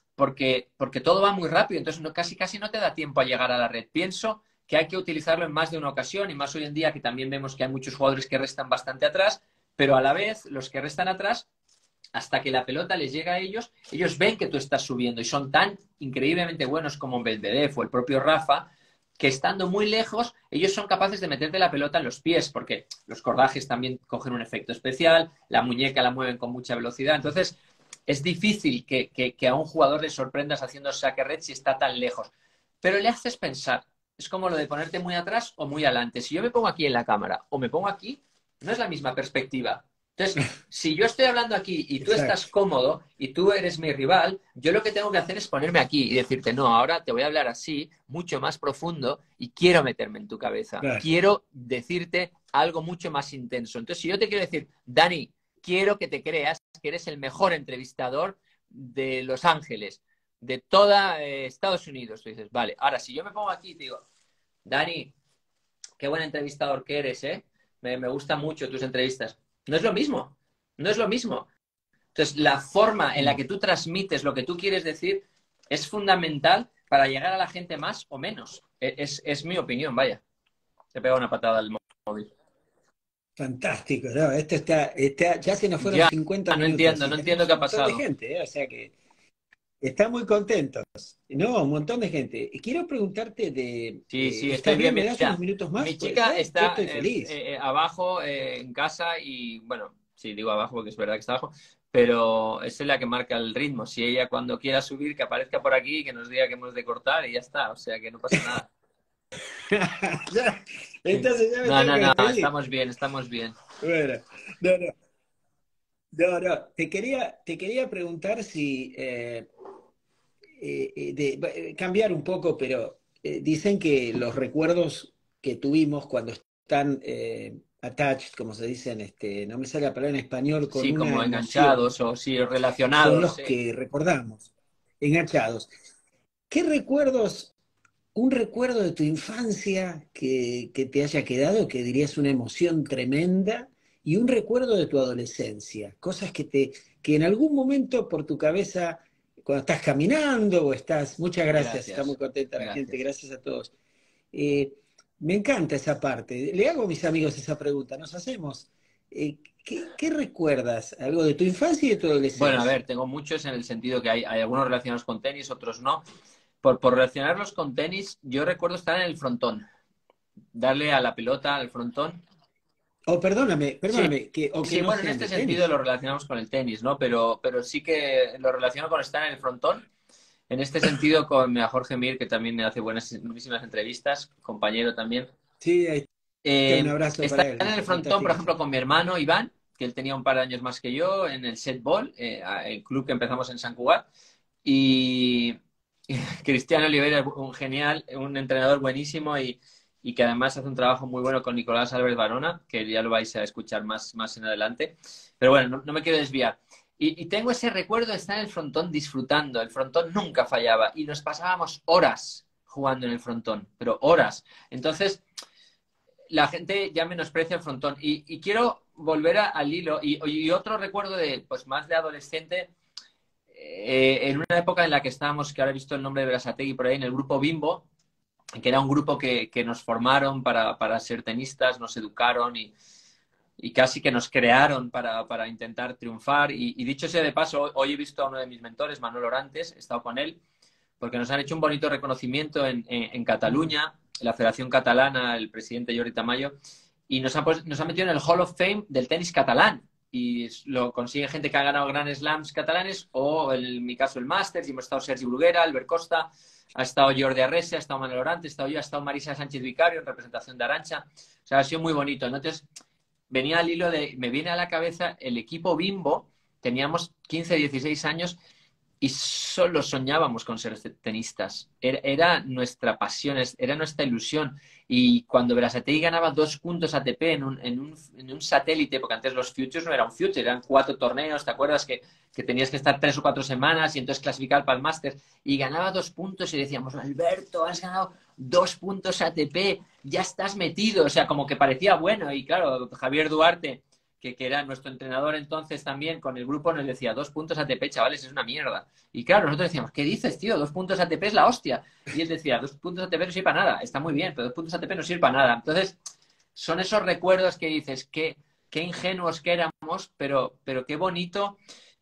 porque todo va muy rápido, entonces casi no te da tiempo a llegar a la red. Pienso que hay que utilizarlo en más de una ocasión y más hoy en día que también vemos que hay muchos jugadores que restan bastante atrás, pero a la vez los que restan atrás hasta que la pelota les llega a ellos, ellos ven que tú estás subiendo y son tan increíblemente buenos como Medvedev o el propio Rafa, que estando muy lejos, ellos son capaces de meterte la pelota en los pies, porque los cordajes también cogen un efecto especial, la muñeca la mueven con mucha velocidad. Entonces, es difícil que a un jugador le sorprendas haciendo saque red si está tan lejos. Pero le haces pensar. Es como lo de ponerte muy atrás o muy adelante. Si yo me pongo aquí en la cámara o me pongo aquí, no es la misma perspectiva. Entonces, si yo estoy hablando aquí y tú estás Exacto. cómodo y tú eres mi rival, yo lo que tengo que hacer es ponerme aquí y decirte, no, ahora te voy a hablar así, mucho más profundo y quiero meterme en tu cabeza. Claro. Quiero decirte algo mucho más intenso. Entonces, si yo te quiero decir, Dani, quiero que te creas que eres el mejor entrevistador de Los Ángeles, de toda Estados Unidos. Tú dices, vale, ahora si yo me pongo aquí y te digo, Dani, qué buen entrevistador que eres, ¿eh? Me gustan mucho tus entrevistas. No es lo mismo, no es lo mismo. Entonces, la forma en la que tú transmites lo que tú quieres decir es fundamental para llegar a la gente más o menos. Es mi opinión, vaya. Te pega una patada al móvil. Fantástico, ¿no? Esto ya se nos fueron Ya, 50 no minutos entiendo, y no entiendo tenemos qué un ha montón de pasado. gente, ¿eh? O sea que está muy contentos. No, un montón de gente. Y quiero preguntarte Sí, sí, estoy ¿estás bien. bien? ¿Me das unos Mira, minutos más? mi ¿Puede chica ser? Yo está estoy feliz. abajo en casa y, bueno, sí, digo abajo porque es verdad que está abajo, pero es la que marca el ritmo. Si ella cuando quiera subir, que aparezca por aquí y que nos diga que hemos de cortar y ya está. O sea, que no pasa nada. Entonces ya me No, tengo no, que no, despedir. estamos bien, estamos bien. Bueno, no, no, no. Te quería preguntar si cambiar un poco, pero dicen que los recuerdos que tuvimos cuando están attached, como se dice no me sale la palabra en español, con Sí, una como emoción, enganchados o sí, son relacionados, los sí. que recordamos, enganchados. ¿Qué recuerdos, un recuerdo de tu infancia que te haya quedado, que dirías una emoción tremenda, y un recuerdo de tu adolescencia? Cosas que en algún momento por tu cabeza, cuando estás caminando o estás, muchas gracias, está muy Gracias, contenta la gente, gracias. gracias a todos. Eh, Me encanta esa parte. Le hago a mis amigos esa pregunta, nos hacemos, ¿qué recuerdas? Algo de tu infancia y de tu Bueno, a adolescencia. ver, tengo muchos en el sentido que hay algunos relacionados con tenis, otros no. Por relacionarlos con tenis, yo recuerdo estar en el frontón, darle a la pelota al frontón. Oh, perdóname, Sí, perdóname, o que sí, no bueno, en sean este de sentido tenis. lo relacionamos con el tenis, ¿no? Pero sí que lo relaciono con estar en el frontón. En este sentido, con a Jorge Mir, que también me hace buenísimas entrevistas, compañero también. Sí, ahí está, un abrazo Estar para él, en el dice, frontón, por fantástica ejemplo, charla. con mi hermano Iván, que él tenía un par de años más que yo, en el setball, el club que empezamos en San Cugat. Y Cristiano Oliveira es un genial, un entrenador buenísimo y que además hace un trabajo muy bueno con Nicolás Álvarez Barona, que ya lo vais a escuchar más en adelante. Pero bueno, no me quiero desviar. Y tengo ese recuerdo de estar en el frontón disfrutando. El frontón nunca fallaba y nos pasábamos horas jugando en el frontón, pero horas. Entonces, la gente ya menosprecia el frontón. Y quiero volver al hilo. Y otro recuerdo de, pues más de adolescente, en una época en la que estábamos, que ahora he visto el nombre de Berasategui por ahí, en el grupo Bimbo, que era un grupo que nos formaron para ser tenistas, nos educaron y casi que nos crearon para intentar triunfar. Y dicho sea de paso, hoy he visto a uno de mis mentores, Manuel Orantes, he estado con él, porque nos han hecho un bonito reconocimiento en Cataluña, la Federación Catalana, el presidente Jordi Tamayo, y nos ha metido en el Hall of Fame del tenis catalán. Y lo consigue gente que ha ganado Grand Slams catalanes o, en mi caso, el Masters. Y hemos estado Sergi Bruguera, Albert Costa, ha estado Jordi Arrese, ha estado Manuel Orante, he estado yo, ha estado Marisa Sánchez Vicario en representación de Arantxa. O sea, ha sido muy bonito, ¿no? Entonces, venía al hilo me viene a la cabeza el equipo Bimbo, teníamos 15, 16 años y solo soñábamos con ser tenistas. Era nuestra pasión, era nuestra ilusión. Y cuando Berasategui ganaba 2 puntos ATP en un satélite, porque antes los Futures no eran un Future, eran 4 torneos, ¿te acuerdas? Que tenías que estar 3 o 4 semanas y entonces clasificar para el máster. Y ganaba 2 puntos y decíamos, Alberto, has ganado 2 puntos ATP, ya estás metido. O sea, como que parecía bueno. Y claro, Javier Duarte, que era nuestro entrenador entonces también, con el grupo nos decía, 2 puntos ATP, chavales, es una mierda. Y claro, nosotros decíamos, ¿qué dices, tío? 2 puntos ATP es la hostia. Y él decía, 2 puntos ATP no sirve para nada, está muy bien, pero 2 puntos ATP no sirve para nada. Entonces, son esos recuerdos que dices, qué ingenuos que éramos, pero qué bonito,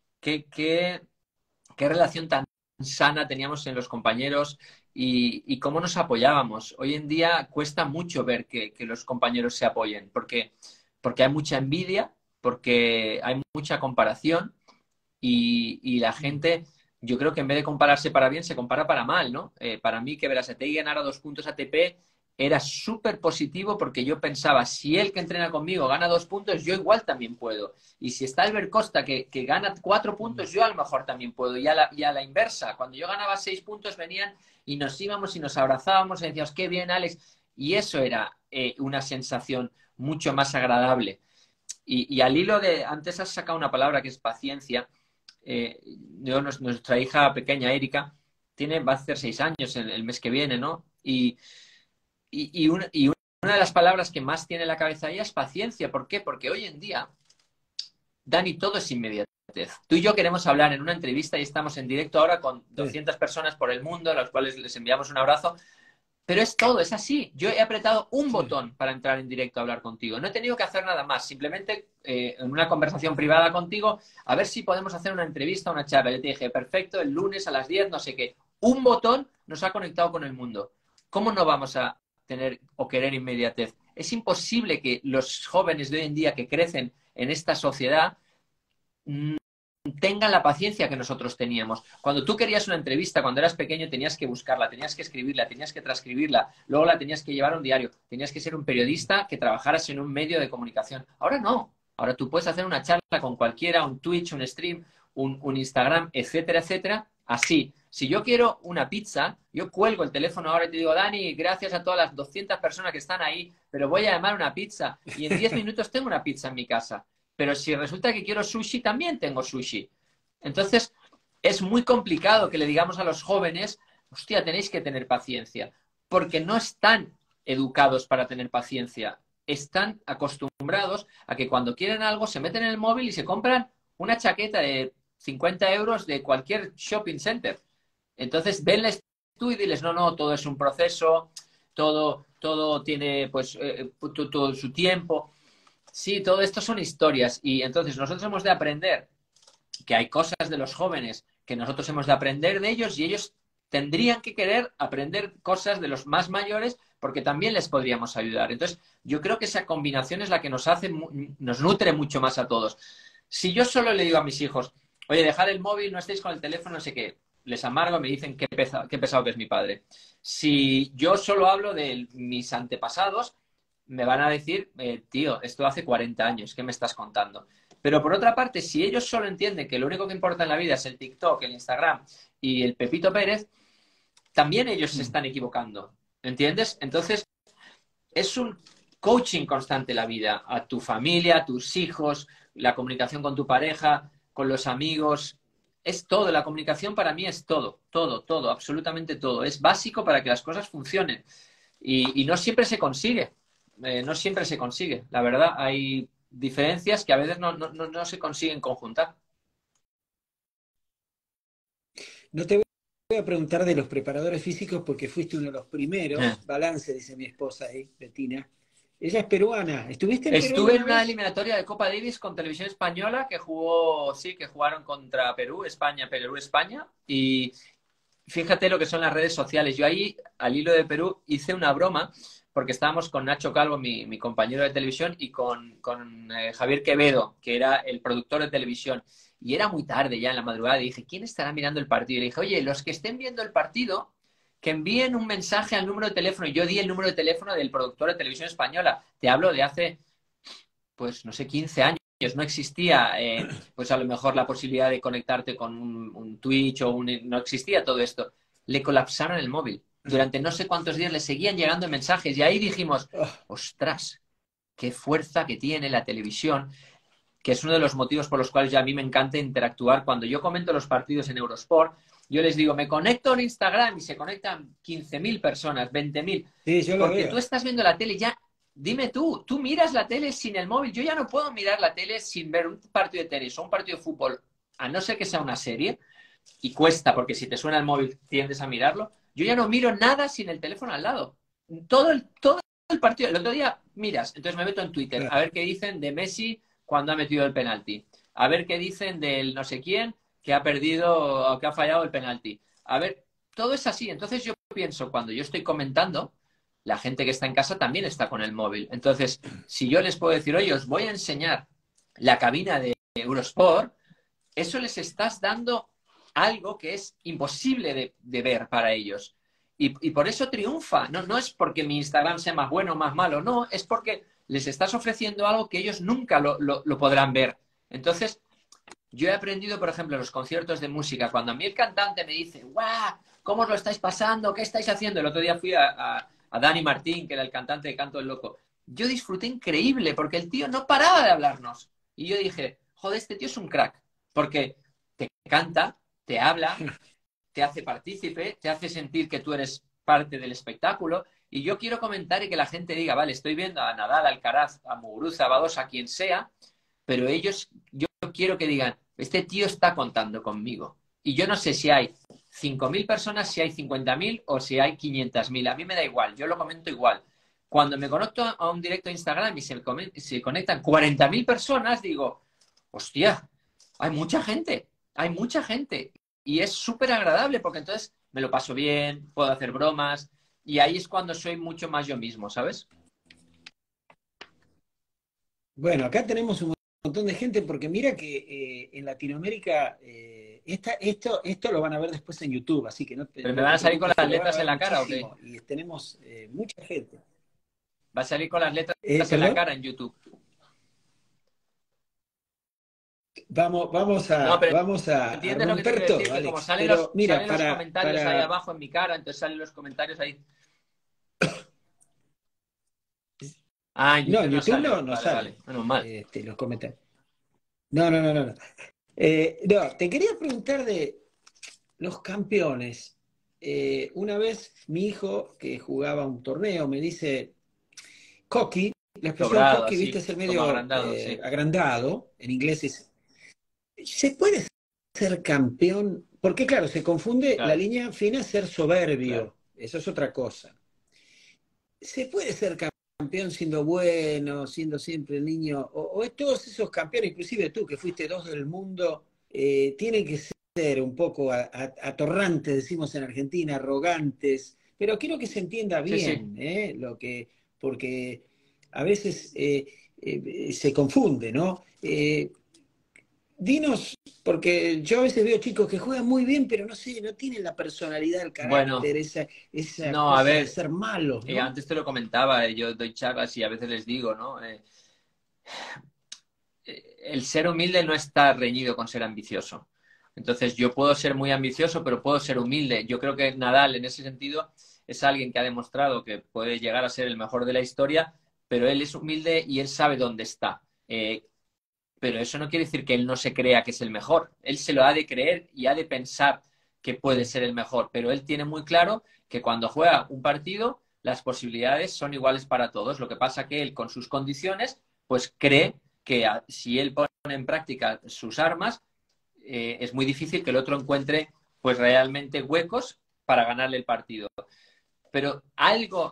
qué relación tan sana teníamos en los compañeros y cómo nos apoyábamos. Hoy en día cuesta mucho ver que los compañeros se apoyen, porque hay mucha envidia, porque hay mucha comparación y la gente, yo creo que en vez de compararse para bien, se compara para mal, ¿no? Para mí que Berasategui ganara 2 puntos ATP era súper positivo porque yo pensaba, si él que entrena conmigo gana 2 puntos, yo igual también puedo. Y si está Albert Costa que gana 4 puntos, yo a lo mejor también puedo. Y a la inversa, cuando yo ganaba 6 puntos venían y nos íbamos y nos abrazábamos y decíamos, qué bien, Alex. Y eso era una sensación mucho más agradable. Y al hilo de, antes has sacado una palabra que es paciencia. Nuestra hija pequeña, Erika, va a hacer 6 años el mes que viene, ¿no? Una de las palabras que más tiene en la cabeza ella es paciencia. ¿Por qué? Porque hoy en día, Dani, todo es inmediatez. Tú y yo queremos hablar en una entrevista y estamos en directo ahora con 200 personas por el mundo, a las cuales les enviamos un abrazo. Pero es todo, es así. Yo he apretado un botón para entrar en directo a hablar contigo. No he tenido que hacer nada más. Simplemente en una conversación privada contigo, a ver si podemos hacer una entrevista, una charla. Yo te dije, perfecto, el lunes a las 10, no sé qué. Un botón nos ha conectado con el mundo. ¿Cómo no vamos a tener o querer inmediatez? Es imposible que los jóvenes de hoy en día que crecen en esta sociedad tengan la paciencia que nosotros teníamos. Cuando tú querías una entrevista, cuando eras pequeño, tenías que buscarla, tenías que escribirla, tenías que transcribirla, luego la tenías que llevar a un diario, tenías que ser un periodista que trabajaras en un medio de comunicación. Ahora no. Ahora tú puedes hacer una charla con cualquiera, un Twitch, un stream, un Instagram, etcétera, etcétera, así. Si yo quiero una pizza, yo cuelgo el teléfono ahora y te digo, Dani, gracias a todas las 200 personas que están ahí, pero voy a llamar una pizza y en 10 minutos tengo una pizza en mi casa. Pero si resulta que quiero sushi, también tengo sushi. Entonces, es muy complicado que le digamos a los jóvenes, hostia, tenéis que tener paciencia, porque no están educados para tener paciencia. Están acostumbrados a que cuando quieren algo se meten en el móvil y se compran una chaqueta de 50 euros de cualquier shopping center. Entonces, venles tú y diles, no, todo es un proceso, todo tiene pues todo su tiempo. Sí, todo esto son historias y entonces nosotros hemos de aprender que hay cosas de los jóvenes que nosotros hemos de aprender de ellos y ellos tendrían que querer aprender cosas de los más mayores porque también les podríamos ayudar. Entonces, yo creo que esa combinación es la que nos nutre mucho más a todos. Si yo solo le digo a mis hijos, oye, dejad el móvil, no estéis con el teléfono, no sé qué, les amargo y me dicen qué pesado que es mi padre. Si yo solo hablo de mis antepasados, me van a decir, tío, esto hace 40 años, ¿qué me estás contando? Pero por otra parte, si ellos solo entienden que lo único que importa en la vida es el TikTok, el Instagram y el Pepito Pérez, también ellos se están equivocando, ¿entiendes? Entonces, es un coaching constante la vida, a tu familia, a tus hijos, la comunicación con tu pareja, con los amigos, es todo. La comunicación para mí es todo, absolutamente todo. Es básico para que las cosas funcionen. Y no siempre se consigue, no siempre se consigue. La verdad, hay diferencias que a veces no se consiguen conjuntar. No te voy a preguntar de los preparadores físicos porque fuiste uno de los primeros. Balance, dice mi esposa ahí, Betina. Ella es peruana. ¿Estuviste en Perú Estuve en alguna una vez? eliminatoria de Copa Davis con Televisión Española que jugaron contra Perú, España. Y fíjate lo que son las redes sociales. Yo ahí, al hilo de Perú, hice una broma porque estábamos con Nacho Calvo, mi compañero de televisión, y con Javier Quevedo, que era el productor de televisión. Y era muy tarde ya en la madrugada y dije, ¿quién estará mirando el partido? Y le dije, oye, los que estén viendo el partido, que envíen un mensaje al número de teléfono. Y yo di el número de teléfono del productor de Televisión Española. Te hablo de hace, pues, no sé, 15 años. No existía, pues a lo mejor la posibilidad de conectarte con un Twitch no existía todo esto. Le colapsaron el móvil. Durante no sé cuántos días le seguían llegando mensajes y ahí dijimos, Oh, ostras, qué fuerza que tiene la televisión, que es uno de los motivos por los cuales ya a mí me encanta interactuar. Cuando yo comento los partidos en Eurosport, yo les digo, me conecto en Instagram y se conectan 15.000 personas, 20.000, sí, yo lo porque tú veo. estás viendo la tele ya. Dime tú miras la tele sin el móvil. Yo ya no puedo mirar la tele sin ver un partido de tenis o un partido de fútbol, a no ser que sea una serie, y cuesta, porque si te suena el móvil tiendes a mirarlo. Yo ya no miro nada sin el teléfono al lado. Todo el partido. El otro día miras, entonces me meto en Twitter Claro. a ver qué dicen de Messi cuando ha metido el penalti. A ver qué dicen del no sé quién que ha perdido o que ha fallado el penalti. A ver, todo es así. Entonces yo pienso, cuando yo estoy comentando, la gente que está en casa también está con el móvil. Entonces, si yo les puedo decir, oye, os voy a enseñar la cabina de Eurosport, eso les estás dando algo que es imposible de ver para ellos. Y por eso triunfa. No es porque mi Instagram sea más bueno o más malo, no, es porque les estás ofreciendo algo que ellos nunca lo podrán ver. Entonces, yo he aprendido, por ejemplo, en los conciertos de música, cuando a mí el cantante me dice, ¡guau! ¿Cómo os lo estáis pasando? ¿Qué estáis haciendo? El otro día fui a Dani Martín, que era el cantante de Canto del Loco. yo disfruté increíble porque el tío no paraba de hablarnos. Y yo dije, joder, este tío es un crack, porque te canta, te habla, te hace partícipe, te hace sentir que tú eres parte del espectáculo. Y yo quiero comentar y que la gente diga, vale, estoy viendo a Nadal, a Alcaraz, a Muguruza, a Badosa, a quien sea, pero ellos, yo quiero que digan, este tío está contando conmigo. Y yo no sé si hay 5.000 personas, si hay 50.000 o si hay 500.000. A mí me da igual, yo lo comento igual. Cuando me conecto a un directo de Instagram y se conectan 40.000 personas, digo, hostia, hay mucha gente. Y es súper agradable porque entonces me lo paso bien, puedo hacer bromas y ahí es cuando soy mucho más yo mismo, ¿sabes? Bueno, acá tenemos un montón de gente porque mira que en Latinoamérica esto lo van a ver después en YouTube, así que Pero me no van te a salir con preocupes que las lo van a letras en ver la cara, ¿o qué? muchísimo y tenemos mucha gente. Va a salir con las letras en la ¿Perdón? cara en YouTube. No, pero Vamos a entiendes lo que te romper quiero decir, todo, que como Alex. Pero mira, salen los comentarios ahí para abajo en mi cara, entonces salen los comentarios ahí. Ah, en no, en YouTube no YouTube salen. no Vale, salen vale. Menos mal. los comentarios. No. No, te quería preguntar de los campeones. Una vez mi hijo, que jugaba un torneo, me dice, cocky, la expresión Sobrado, cocky, viste, así, es el como medio agrandado, sí. agrandado, en inglés es, ¿se puede ser campeón? Porque claro, se confunde la Claro, línea fina ser claro. soberbio, eso es otra cosa. ¿Se puede ser campeón siendo bueno, siendo siempre el niño? O es todos esos campeones, inclusive tú que fuiste dos del mundo, tienen que ser un poco atorrantes, decimos en Argentina, arrogantes, pero quiero que se entienda Sí, sí. bien, porque a veces se confunde, ¿no? Dinos, porque yo a veces veo chicos que juegan muy bien, pero no sé, no tienen la personalidad, el Bueno, carácter, esa no, a cosa de ver, ser malos, ¿no? antes te lo comentaba, yo doy charlas y a veces les digo, ¿no? El ser humilde no está reñido con ser ambicioso. Entonces, yo puedo ser muy ambicioso, pero puedo ser humilde. Yo creo que Nadal, en ese sentido, es alguien que ha demostrado que puede llegar a ser el mejor de la historia, pero él es humilde y él sabe dónde está. Pero eso no quiere decir que él no se crea que es el mejor. Él se lo ha de creer y ha de pensar que puede ser el mejor, pero él tiene muy claro que cuando juega un partido, las posibilidades son iguales para todos. Lo que pasa que él, con sus condiciones, pues cree que si él pone en práctica sus armas, es muy difícil que el otro encuentre pues realmente huecos para ganarle el partido. Pero algo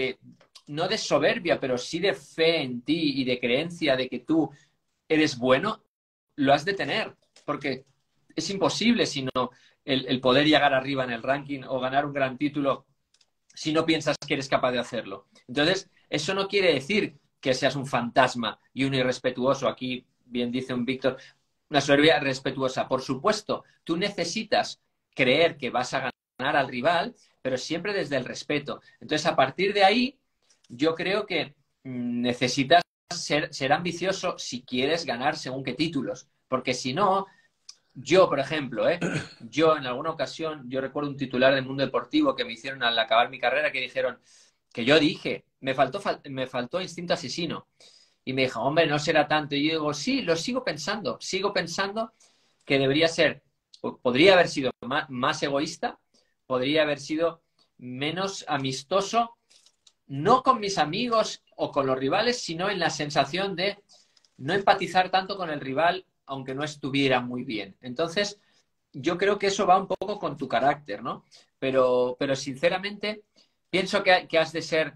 no de soberbia, pero sí de fe en ti y de creencia de que tú eres bueno, lo has de tener, porque es imposible sino el poder llegar arriba en el ranking o ganar un gran título si no piensas que eres capaz de hacerlo. Entonces, eso no quiere decir que seas un fantasma y un irrespetuoso. Aquí, bien dice un Víctor, una soberbia respetuosa. Por supuesto, tú necesitas creer que vas a ganar al rival, pero siempre desde el respeto. Entonces, a partir de ahí, yo creo que necesitas ser ambicioso si quieres ganar según qué títulos. Porque si no, yo, por ejemplo, yo en alguna ocasión, yo recuerdo un titular del Mundo Deportivo que me hicieron al acabar mi carrera que dijeron que yo dije, me faltó instinto asesino. Y me dijo, hombre, no será tanto. Y yo digo, sí, lo sigo pensando que debería ser, podría haber sido más egoísta, podría haber sido menos amistoso, no con mis amigos o con los rivales, sino en la sensación de no empatizar tanto con el rival, aunque no estuviera muy bien. Entonces, yo creo que eso va un poco con tu carácter, ¿no? Pero sinceramente, pienso que has de ser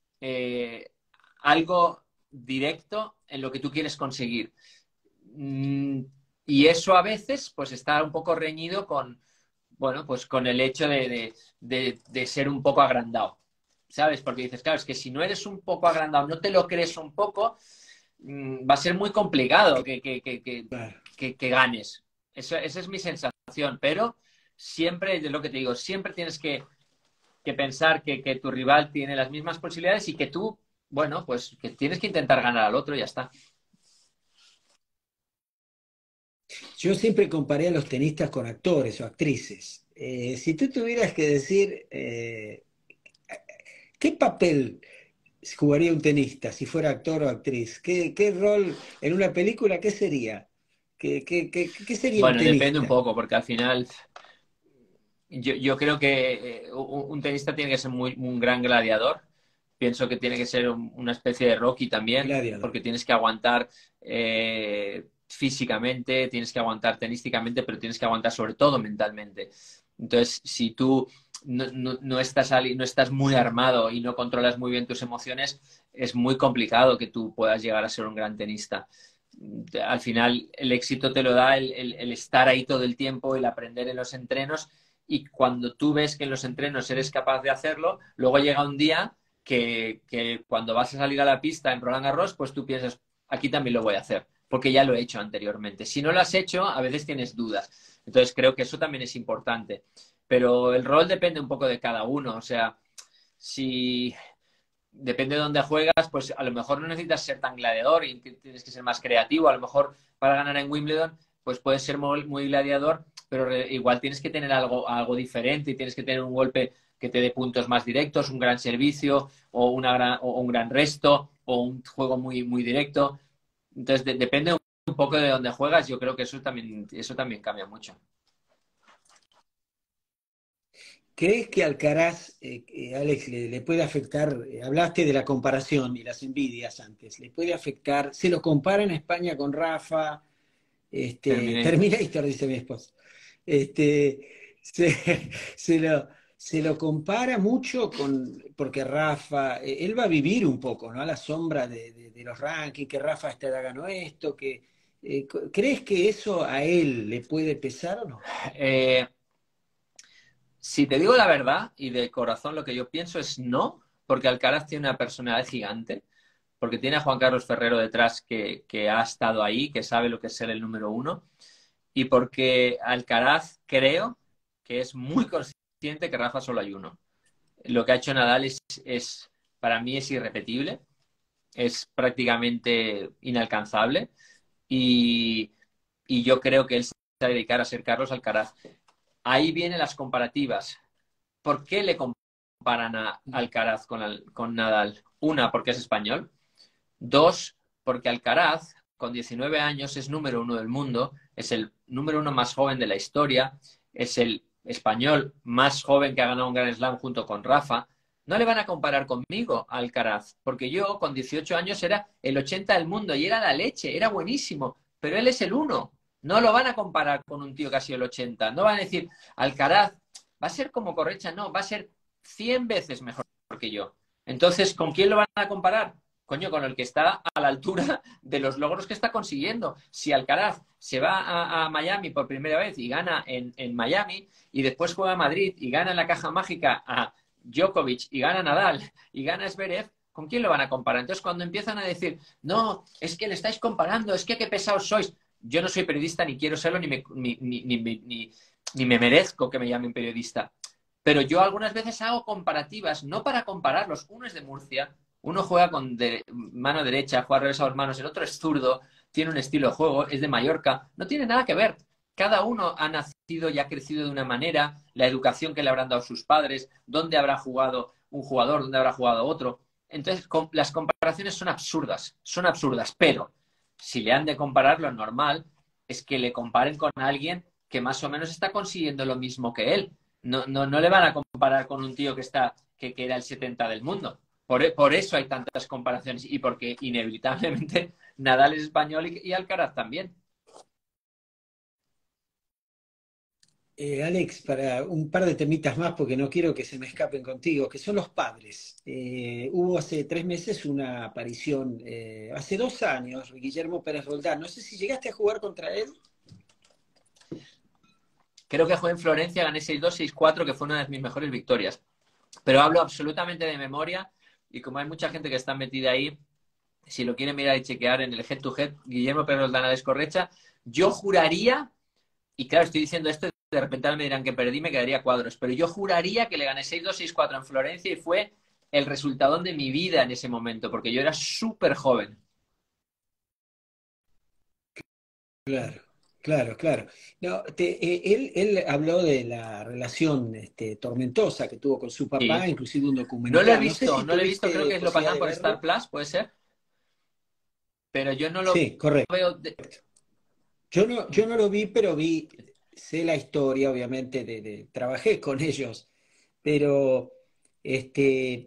eh, algo directo en lo que tú quieres conseguir. Mm, y eso a veces, pues, está un poco reñido con, bueno, pues con el hecho de ser un poco agrandado. ¿Sabes? Porque dices, claro, es que si no eres un poco agrandado, no te lo crees un poco, va a ser muy complicado Claro. que ganes. Esa es mi sensación, pero siempre, de lo que te digo, siempre tienes que pensar que tu rival tiene las mismas posibilidades y que tú, bueno, pues que tienes que intentar ganar al otro y ya está. Yo siempre comparé a los tenistas con actores o actrices. Si tú tuvieras que decir, ¿qué papel jugaría un tenista, si fuera actor o actriz? ¿Qué rol en una película, qué sería? ¿Qué sería un Bueno, depende un tenista? poco, porque al final yo creo que un tenista tiene que ser un gran gladiador. Pienso que tiene que ser una especie de Rocky también, Gladiador. porque tienes que aguantar físicamente, tienes que aguantar tenísticamente, pero tienes que aguantar sobre todo mentalmente. Entonces, si tú no estás, no estás muy armado y no controlas muy bien tus emociones, es muy complicado que tú puedas llegar a ser un gran tenista. Al final, el éxito te lo da el estar ahí todo el tiempo, el aprender en los entrenos, y cuando tú ves que en los entrenos eres capaz de hacerlo, luego llega un día que cuando vas a salir a la pista en Roland Garros, pues tú piensas, aquí también lo voy a hacer, porque ya lo he hecho anteriormente. Si no lo has hecho, a veces tienes dudas. Entonces creo que eso también es importante. Pero el rol depende un poco de cada uno. O sea, si depende de dónde juegas, pues a lo mejor no necesitas ser tan gladiador y tienes que ser más creativo. A lo mejor para ganar en Wimbledon, pues puedes ser muy gladiador, pero igual tienes que tener algo diferente y tienes que tener un golpe que te dé puntos más directos, un gran servicio o un gran resto o un juego muy directo. Entonces, depende un poco de dónde juegas. Yo creo que eso también cambia mucho. ¿Crees que Alcaraz, Alex, le puede afectar? Hablaste de la comparación y las envidias antes. ¿Le puede afectar? ¿Se lo compara en España con Rafa? Terminator. Terminator, dice mi esposa. Se se lo compara mucho con, porque Rafa, él va a vivir un poco, ¿no? A la sombra de los rankings, que Rafa a esta edad ganó esto, ¿crees que eso a él le puede pesar o no? Eh, Si te digo la verdad y de corazón lo que yo pienso es no, porque Alcaraz tiene una personalidad gigante, porque tiene a Juan Carlos Ferrero detrás que ha estado ahí, que sabe lo que es ser el número uno, y porque Alcaraz creo que es muy consciente que Rafa solo hay uno. Lo que ha hecho Nadal para mí es irrepetible, es prácticamente inalcanzable, y, y yo creo que él se va a dedicar a ser Carlos Alcaraz. Ahí vienen las comparativas. ¿Por qué le comparan a Alcaraz con Nadal? Una, porque es español. Dos, porque Alcaraz, con 19 años, es número uno del mundo, es el número uno más joven de la historia, es el español más joven que ha ganado un Grand Slam junto con Rafa. No le van a comparar conmigo a Alcaraz, porque yo con 18 años era el 80 del mundo y era la leche, era buenísimo, pero él es el uno. No lo van a comparar con un tío que ha sido el 80. No van a decir, Alcaraz va a ser como Correcha, no, va a ser 100 veces mejor que yo. Entonces, ¿con quién lo van a comparar? Coño, con el que está a la altura de los logros que está consiguiendo. Si Alcaraz se va a Miami por primera vez y gana en Miami, y después juega a Madrid y gana en la caja mágica a Djokovic y gana Nadal y gana Zverev, ¿con quién lo van a comparar? Entonces, cuando empiezan a decir, no, es que le estáis comparando, es que qué pesados sois, yo no soy periodista, ni quiero serlo, ni me merezco que me llamen periodista. Pero yo algunas veces hago comparativas, no para compararlos. Uno es de Murcia, uno juega con mano derecha, juega al revés a dos manos, el otro es zurdo, tiene un estilo de juego, es de Mallorca. No tiene nada que ver. Cada uno ha nacido y ha crecido de una manera, la educación que le habrán dado sus padres, dónde habrá jugado un jugador, dónde habrá jugado otro. Entonces, las comparaciones son absurdas, pero si le han de comparar, lo normal es que le comparen con alguien que más o menos está consiguiendo lo mismo que él. No le van a comparar con un tío que era el 70 del mundo. Por eso hay tantas comparaciones y porque inevitablemente Nadal es español y Alcaraz también. Alex, para un par de temitas más, porque no quiero que se me escapen contigo, que son los padres. Hubo hace 3 meses una aparición, hace 2 años, Guillermo Pérez Roldán. No sé si llegaste a jugar contra él. Creo que jugué en Florencia, gané 6-2, 6-4, que fue una de mis mejores victorias. Pero hablo absolutamente de memoria y como hay mucha gente que está metida ahí, si lo quieren mirar y chequear en el head to head, Guillermo Pérez Roldán a Correcha, yo juraría, y claro, estoy diciendo esto, de repente me dirán que perdí, me quedaría cuadros, pero yo juraría que le gané 6-2, 6-4 en Florencia y fue el resultado de mi vida en ese momento, porque yo era súper joven. Claro. Claro, claro. No, él habló de la relación tormentosa que tuvo con su papá, Sí. inclusive un No lo he documental. No sé visto, si no lo he visto, creo tuviste que lo posibilidad pasan de por Star verlo. Plus, puede ser, pero yo no lo Sí, correcto. veo. Yo no lo vi, pero sé la historia, obviamente, trabajé con ellos, pero este,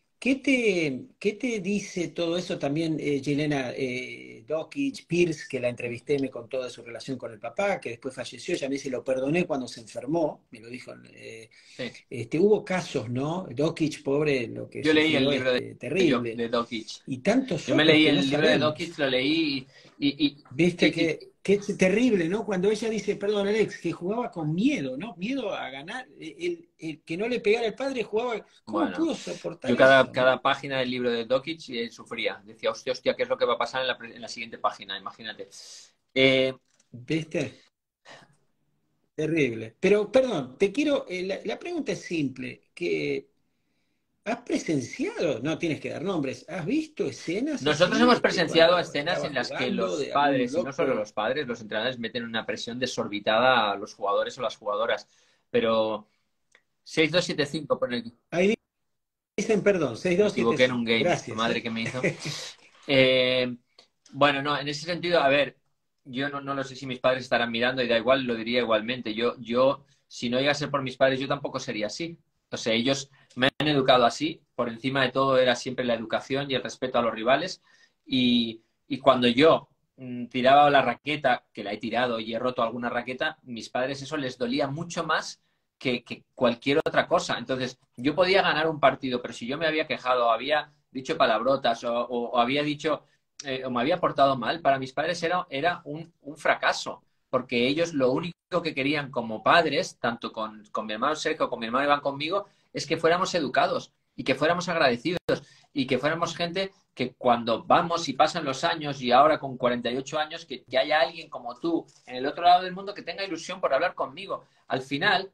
qué te dice todo eso también, Jelena Dokic, Pierce, que la entrevisté, me contó de su relación con el papá, que después falleció, ya me dice, lo perdoné cuando se enfermó, me lo dijo. Sí. Hubo casos, ¿no? Dokic, pobre, lo que Yo leí el sufrió, libro terrible, de Dokic. y tantos Yo me otros leí que no el libro de sabemos. Dokic, lo leí Viste y- que es terrible, ¿no? Cuando ella dice, perdón, Alex, que jugaba con miedo, ¿no? Miedo a ganar. El que no le pegara el padre jugaba. ¿Cómo bueno, pudo soportar yo eso, cada no? página del libro de Dokic sufría. Decía, hostia, hostia, ¿qué es lo que va a pasar en la siguiente página? Imagínate. Eh, ¿Viste? Terrible. Pero, perdón, te quiero. La pregunta es simple: que ¿has presenciado? No tienes que dar nombres. ¿Has visto escenas Nosotros así? hemos presenciado Cuando escenas estaba en las que jugando los de algún padres, y no solo loco. los padres, los entrenadores meten una presión desorbitada a los jugadores o las jugadoras. Pero 6-2-7-5 por el... Ahí dicen, perdón, seis Me dos siete equivoqué en un cinco. game, la Gracias, madre ¿eh? que me hizo. Eh, bueno, no, en ese sentido, a ver, yo no lo sé si mis padres estarán mirando y da igual, lo diría igualmente. Si no llegase por mis padres, yo tampoco sería así. O sea, ellos me han educado así, por encima de todo era siempre la educación y el respeto a los rivales. Y cuando yo tiraba la raqueta, que la he tirado y he roto alguna raqueta, mis padres eso les dolía mucho más que cualquier otra cosa. Entonces, yo podía ganar un partido, pero si yo me había quejado, había dicho palabrotas o había dicho o me había portado mal, para mis padres era un fracaso, porque ellos lo único que querían como padres, tanto con mi hermano Sergio, con mi hermano Iván conmigo, es que fuéramos educados y que fuéramos agradecidos y que fuéramos gente que cuando vamos y pasan los años y ahora con 48 años, que haya alguien como tú en el otro lado del mundo que tenga ilusión por hablar conmigo. Al final,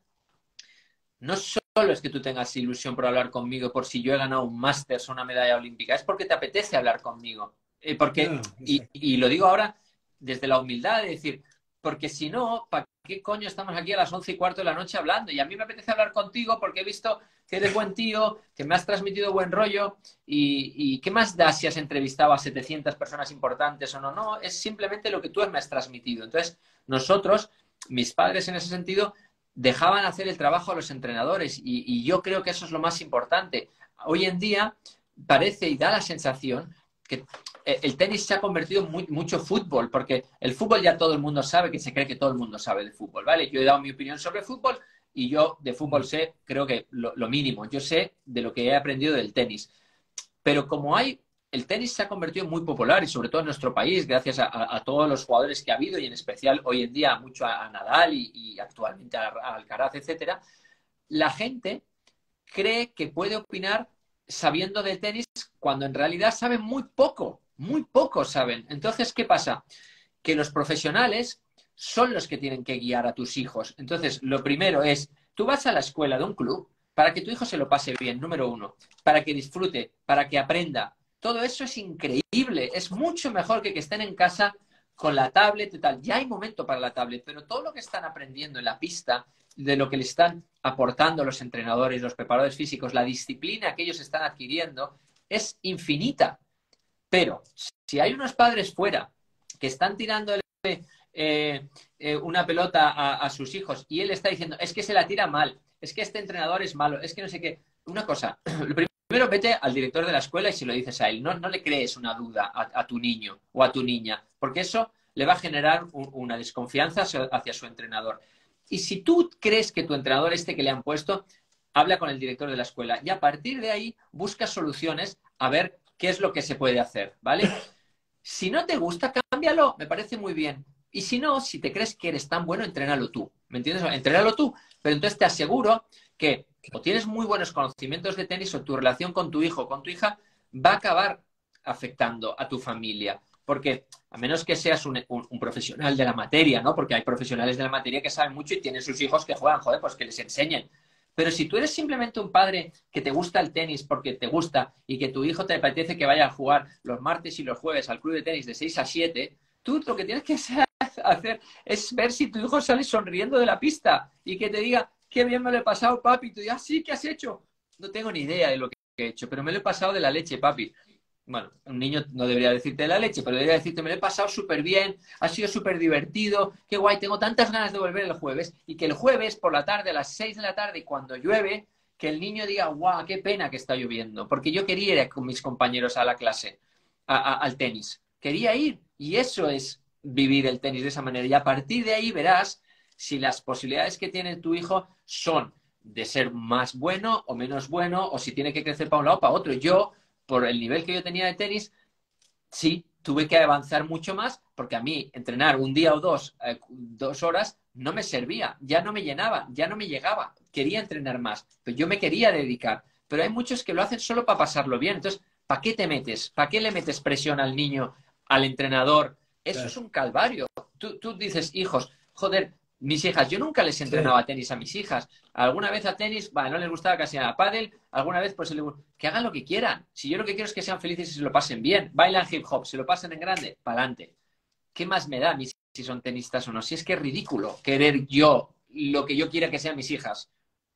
no solo es que tú tengas ilusión por hablar conmigo, por si yo he ganado un máster o una medalla olímpica, es porque te apetece hablar conmigo. No, exacto. Y lo digo ahora desde la humildad de decir, porque si no, ¿para qué coño estamos aquí a las 11:15 de la noche hablando? Y a mí me apetece hablar contigo porque he visto que eres buen tío, que me has transmitido buen rollo y ¿qué más da si has entrevistado a 700 personas importantes o no? No, es simplemente lo que tú me has transmitido. Entonces, nosotros, mis padres en ese sentido, dejaban hacer el trabajo a los entrenadores y yo creo que eso es lo más importante. Hoy en día parece y da la sensación que el tenis se ha convertido en mucho fútbol, porque el fútbol ya todo el mundo sabe, que se cree que todo el mundo sabe de fútbol, ¿vale? Yo he dado mi opinión sobre fútbol y yo de fútbol sé, creo que lo mínimo, yo sé de lo que he aprendido del tenis. Pero como el tenis se ha convertido en muy popular y sobre todo en nuestro país, gracias a todos los jugadores que ha habido y en especial hoy en día mucho a Nadal y actualmente a Alcaraz, etcétera, la gente cree que puede opinar sabiendo de tenis cuando en realidad saben muy poco saben. Entonces, ¿qué pasa? Que los profesionales son los que tienen que guiar a tus hijos. Entonces, lo primero es, tú vas a la escuela de un club para que tu hijo se lo pase bien, número uno, para que disfrute, para que aprenda. Todo eso es increíble, es mucho mejor que estén en casa con la tablet y tal. Ya hay momento para la tablet, pero todo lo que están aprendiendo en la pista, de lo que le están aportando los entrenadores, los preparadores físicos, la disciplina que ellos están adquiriendo, es infinita. Pero si hay unos padres fuera que están tirando una pelota a sus hijos y él está diciendo, es que se la tira mal, es que este entrenador es malo, es que no sé qué. Una cosa, lo primero vete al director de la escuela y se lo dices a él. No le crees una duda a tu niño o a tu niña, porque eso le va a generar una desconfianza hacia su entrenador. Y si tú crees que tu entrenador que le han puesto, habla con el director de la escuela y a partir de ahí busca soluciones a ver qué es lo que se puede hacer, ¿vale? Si no te gusta, cámbialo, me parece muy bien. Y si no, si te crees que eres tan bueno, entrénalo tú. ¿Me entiendes? Entrénalo tú. Pero entonces te aseguro que o tienes muy buenos conocimientos de tenis o tu relación con tu hijo o con tu hija va a acabar afectando a tu familia. Porque a menos que seas un profesional de la materia, ¿no? Porque hay profesionales de la materia que saben mucho y tienen sus hijos que juegan, joder, pues que les enseñen. Pero si tú eres simplemente un padre que te gusta el tenis porque te gusta y que tu hijo te apetece que vaya a jugar los martes y los jueves al club de tenis de 6 a 7, tú lo que tienes que hacer hacer es ver si tu hijo sale sonriendo de la pista y que te diga, qué bien me lo he pasado, papi. Y tú digas, sí, ¿qué has hecho? No tengo ni idea de lo que he hecho, pero me lo he pasado de la leche, papi. Bueno, un niño no debería decirte de la leche, pero debería decirte, me lo he pasado súper bien, ha sido súper divertido, qué guay, tengo tantas ganas de volver el jueves. Y que el jueves por la tarde, a las 6 de la tarde, cuando llueve, que el niño diga, guau, qué pena que está lloviendo, porque yo quería ir con mis compañeros a la clase, al tenis. Quería ir y eso es vivir el tenis de esa manera. Y a partir de ahí verás si las posibilidades que tiene tu hijo son de ser más bueno o menos bueno, o si tiene que crecer para un lado o para otro. Yo, por el nivel que yo tenía de tenis, sí, tuve que avanzar mucho más porque a mí entrenar un día o dos, 2 horas, no me servía, ya no me llenaba, ya no me llegaba. Quería entrenar más, pero yo me quería dedicar. Pero hay muchos que lo hacen solo para pasarlo bien. Entonces, ¿para qué te metes? ¿Para qué le metes presión al niño, al entrenador? Eso es Claro. un calvario. Tú dices, hijos, joder, mis hijas, yo nunca les Sí. entrenaba tenis a mis hijas. Alguna vez a tenis, no les gustaba casi nada. Pádel, alguna vez pues que hagan lo que quieran. Si yo lo que quiero es que sean felices y se lo pasen bien. Bailan hip hop, se lo pasen en grande, para adelante. ¿Qué más me da a mí si son tenistas o no? Si es que es ridículo querer yo lo que yo quiera que sean mis hijas.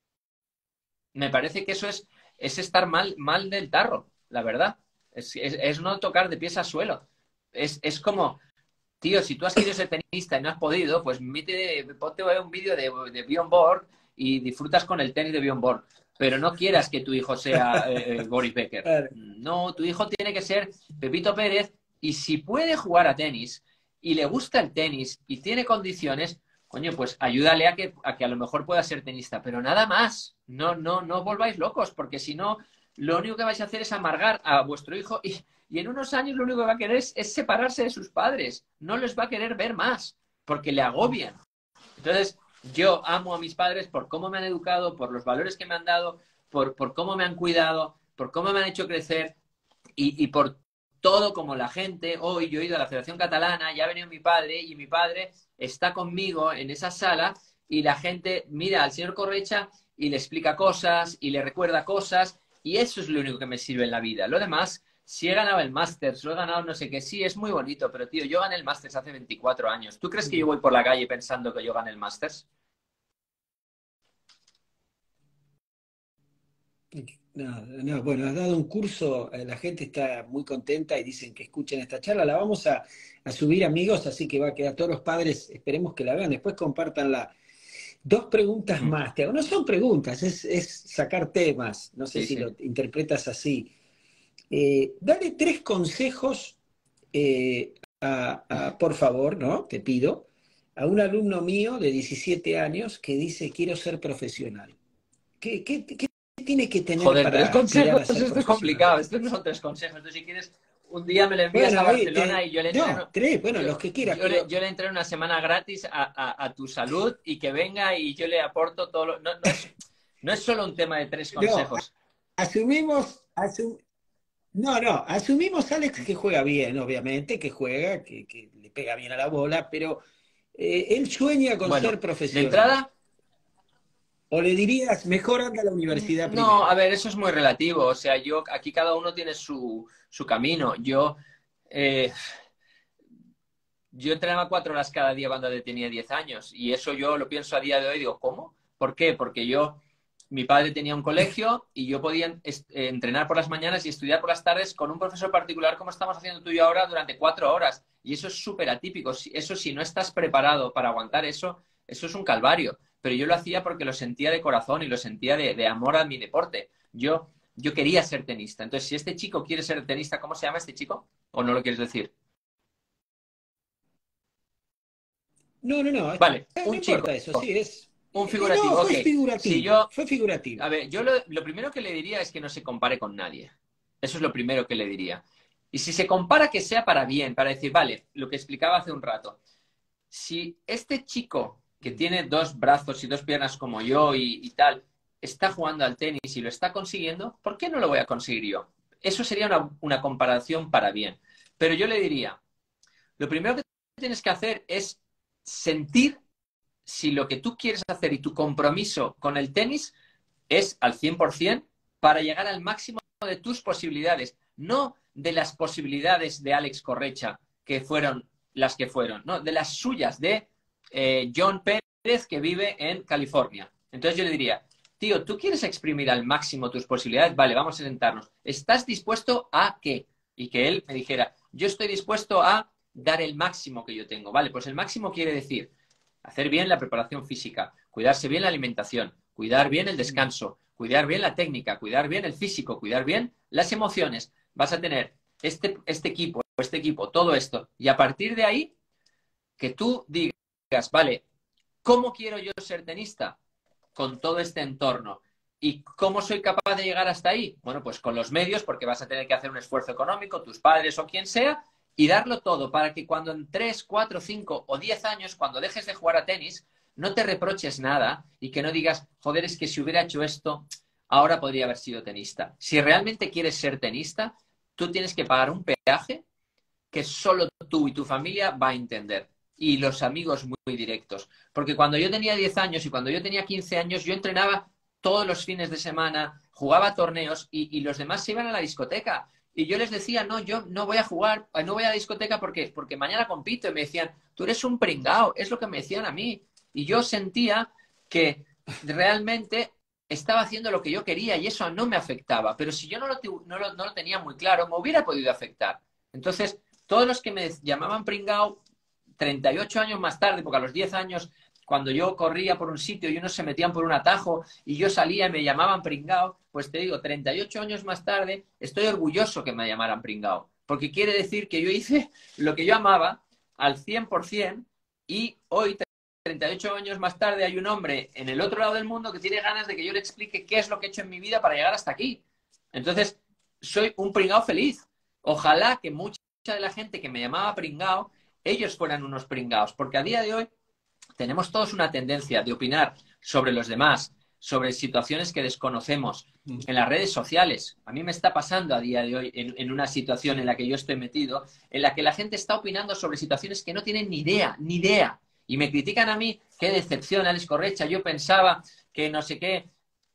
Me parece que eso es estar mal del tarro, la verdad. Es no tocar de pies al suelo. Es como, tío, si tú has querido ser tenista y no has podido, pues ponte un vídeo de Bjorn Borg y disfrutas con el tenis de Bjorn Borg. Pero no quieras que tu hijo sea Boris Becker. Claro. No, tu hijo tiene que ser Pepito Pérez y si puede jugar a tenis y le gusta el tenis y tiene condiciones, coño, pues ayúdale a que a lo mejor pueda ser tenista. Pero nada más. No volváis locos, porque si no, lo único que vais a hacer es amargar a vuestro hijo y en unos años lo único que va a querer es separarse de sus padres. No les va a querer ver más, porque le agobian. Entonces, yo amo a mis padres por cómo me han educado, por los valores que me han dado, por cómo me han cuidado, por cómo me han hecho crecer y por todo como la gente. Hoy yo he ido a la Federación Catalana, ya ha venido mi padre y mi padre está conmigo en esa sala y la gente mira al señor Correcha y le explica cosas y le recuerda cosas y eso es lo único que me sirve en la vida. Lo demás, si he ganado el Masters, lo he ganado no sé qué, sí, es muy bonito, pero tío, yo gané el Masters hace 24 años. ¿Tú crees que yo voy por la calle pensando que yo gané el Masters? No, no, bueno, has dado un curso, la gente está muy contenta y dicen que escuchen esta charla. La vamos a subir, amigos, así que va a quedar todos los padres, esperemos que la vean, después compártanla. Dos preguntas Mm. más, te hago. No son preguntas, es sacar temas, no sé Sí, si sí. lo interpretas así. Dale 3 consejos, por favor, ¿no? Te pido, a un alumno mío de 17 años que dice, quiero ser profesional. ¿Qué tiene que tener Joder, para tres aspirar consejos, a ser esto es profesional? complicado. Estos no son tres consejos. Entonces, si quieres, un día me lo envías Bueno, a Barcelona y yo le no, entreno. 3, bueno, Yo, los que quieras, yo, le, pero yo le entreno una semana gratis a tu salud y que venga y yo le aporto todo. No es solo un tema de tres no, consejos. asumimos, no, asumimos Alex que juega bien, obviamente, que juega, que le pega bien a la bola, pero él sueña con ser Bueno, de profesional. entrada, O le dirías, mejor anda a la universidad no, primero. a ver, eso es muy relativo. O sea, aquí cada uno tiene su camino. Eh, yo entrenaba 4 horas cada día cuando tenía 10 años y eso yo lo pienso a día de hoy, digo, ¿cómo? ¿Por qué? Porque mi padre tenía un colegio y yo podía entrenar por las mañanas y estudiar por las tardes con un profesor particular como estamos haciendo tú y yo ahora durante 4 horas. Y eso es súper atípico. Eso si no estás preparado para aguantar eso es un calvario. Pero yo lo hacía porque lo sentía de corazón y lo sentía de amor a mi deporte. Yo quería ser tenista. Entonces, si este chico quiere ser tenista, ¿cómo se llama este chico? ¿O no lo quieres decir? No, Vale, no un chico. importa eso, sí, Un no, figurativo, ok. fue Si figurativo, yo, fue figurativo. a ver, yo lo primero que le diría es que no se compare con nadie. Eso es lo primero que le diría. Y si se compara, que sea para bien, para decir, vale, lo que explicaba hace un rato. Si este chico que tiene 2 brazos y 2 piernas como yo y tal, está jugando al tenis y lo está consiguiendo, ¿por qué no lo voy a conseguir yo? Eso sería una comparación para bien. Pero yo le diría, lo primero que tienes que hacer es sentir si lo que tú quieres hacer y tu compromiso con el tenis es al 100% para llegar al máximo de tus posibilidades, no de las posibilidades de Alex Correcha, que fueron las que fueron, ¿no? De las suyas, de John Pérez, que vive en California. Entonces yo le diría, tío, ¿tú quieres exprimir al máximo tus posibilidades? Vale, vamos a sentarnos. ¿Estás dispuesto a qué? Y que él me dijera, yo estoy dispuesto a dar el máximo que yo tengo. Vale, pues el máximo quiere decir hacer bien la preparación física, cuidarse bien la alimentación, cuidar bien el descanso, cuidar bien la técnica, cuidar bien el físico, cuidar bien las emociones. Vas a tener este equipo, todo esto. Y a partir de ahí, que tú digas, vale, ¿cómo quiero yo ser tenista? Con todo este entorno. ¿Y cómo soy capaz de llegar hasta ahí? Bueno, pues con los medios, porque vas a tener que hacer un esfuerzo económico, tus padres o quien sea, y darlo todo para que cuando en 3, 4, 5 o 10 años, cuando dejes de jugar a tenis, no te reproches nada y que no digas, joder, es que si hubiera hecho esto, ahora podría haber sido tenista. Si realmente quieres ser tenista, tú tienes que pagar un peaje que solo tú y tu familia va a entender. Y los amigos muy directos. Porque cuando yo tenía 10 años y cuando yo tenía 15 años, yo entrenaba todos los fines de semana, jugaba torneos y los demás se iban a la discoteca. Y yo les decía, no, yo no voy a jugar, no voy a la discoteca porque mañana compito. Y me decían, tú eres un pringao, es lo que me decían a mí. Y yo sentía que realmente estaba haciendo lo que yo quería y eso no me afectaba. Pero si yo no lo tenía muy claro, me hubiera podido afectar. Entonces, todos los que me llamaban pringao, 38 años más tarde, porque a los 10 años, cuando yo corría por un sitio y unos se metían por un atajo y yo salía y me llamaban pringao, pues te digo, 38 años más tarde, estoy orgulloso que me llamaran pringao, porque quiere decir que yo hice lo que yo amaba al 100% y hoy, 38 años más tarde, hay un hombre en el otro lado del mundo que tiene ganas de que yo le explique qué es lo que he hecho en mi vida para llegar hasta aquí. Entonces, soy un pringao feliz. Ojalá que mucha de la gente que me llamaba pringao, ellos fueran unos pringaos, porque a día de hoy tenemos todos una tendencia de opinar sobre los demás, sobre situaciones que desconocemos en las redes sociales. A mí me está pasando a día de hoy en una situación en la que yo estoy metido, en la que la gente está opinando sobre situaciones que no tienen ni idea, ni idea. Y me critican a mí, qué decepción, Alex Correcha, yo pensaba que no sé qué.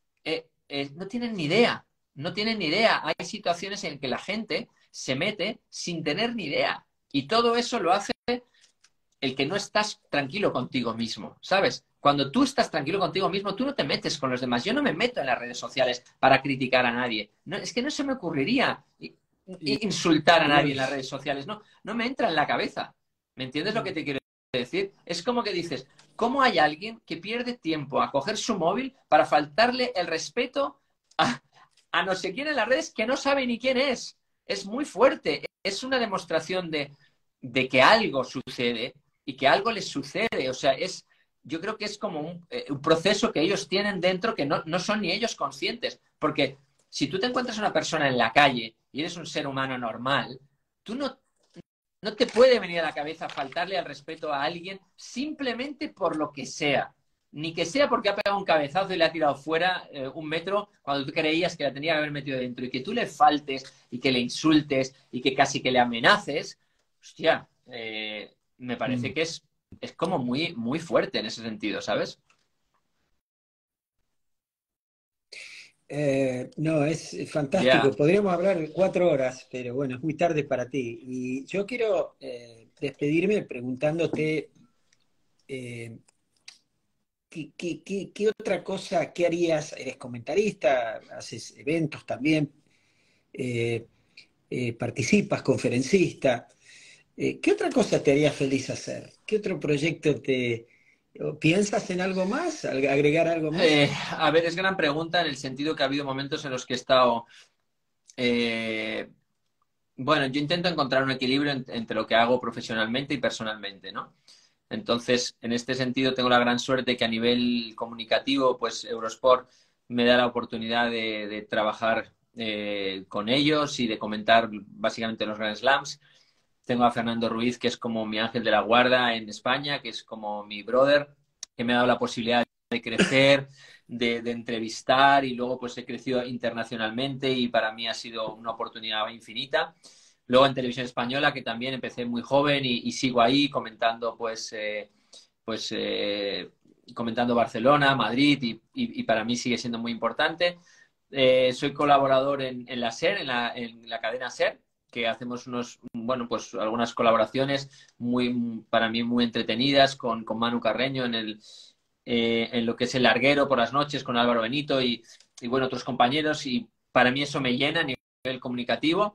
No tienen ni idea, no tienen ni idea. Hay situaciones en que la gente se mete sin tener ni idea. Y todo eso lo hace el que no estás tranquilo contigo mismo, ¿sabes? Cuando tú estás tranquilo contigo mismo, tú no te metes con los demás. Yo no me meto en las redes sociales para criticar a nadie. No, es que no se me ocurriría insultar a nadie en las redes sociales. No, no me entra en la cabeza. ¿Me entiendes lo que te quiero decir? Es como que dices, ¿cómo hay alguien que pierde tiempo a coger su móvil para faltarle el respeto a no sé quién en las redes que no sabe ni quién es? Es muy fuerte. Es una demostración de que algo sucede y que algo les sucede. O sea, yo creo que es como un proceso que ellos tienen dentro que no son ni ellos conscientes. Porque si tú te encuentras a una persona en la calle y eres un ser humano normal, tú no te puede venir a la cabeza faltarle al respeto a alguien simplemente por lo que sea. Ni que sea porque ha pegado un cabezazo y le ha tirado fuera 1 metro cuando tú creías que la tenía que haber metido dentro. Y que tú le faltes y que le insultes y que casi que le amenaces, hostia, me parece que es como muy, muy fuerte en ese sentido, ¿sabes? No, es fantástico. Ya. Podríamos hablar 4 horas, pero bueno, es muy tarde para ti. Y yo quiero despedirme preguntándote eh, ¿qué otra cosa, qué harías? Eres comentarista, haces eventos también, eh, participas, conferencista. ¿Qué otra cosa te haría feliz hacer? ¿Qué otro proyecto o piensas en algo más? ¿Agregar algo más? A ver, es gran pregunta en el sentido que ha habido momentos en los que he estado... eh, bueno, yo intento encontrar un equilibrio entre lo que hago profesionalmente y personalmente, ¿no? Entonces, en este sentido, tengo la gran suerte que a nivel comunicativo, pues Eurosport me da la oportunidad de trabajar con ellos y de comentar básicamente los Grand Slams. Tengo a Fernando Ruiz, que es como mi ángel de la guarda en España, que es como mi brother, que me ha dado la posibilidad de crecer, de entrevistar y luego pues he crecido internacionalmente y para mí ha sido una oportunidad infinita. Luego en Televisión Española, que también empecé muy joven y sigo ahí comentando pues comentando Barcelona, Madrid y para mí sigue siendo muy importante. Soy colaborador en la SER, en la cadena SER, que hacemos bueno, pues algunas colaboraciones para mí muy entretenidas con Manu Carreño en lo que es El Larguero por las noches, con Álvaro Benito y bueno, otros compañeros, y para mí eso me llena a nivel comunicativo.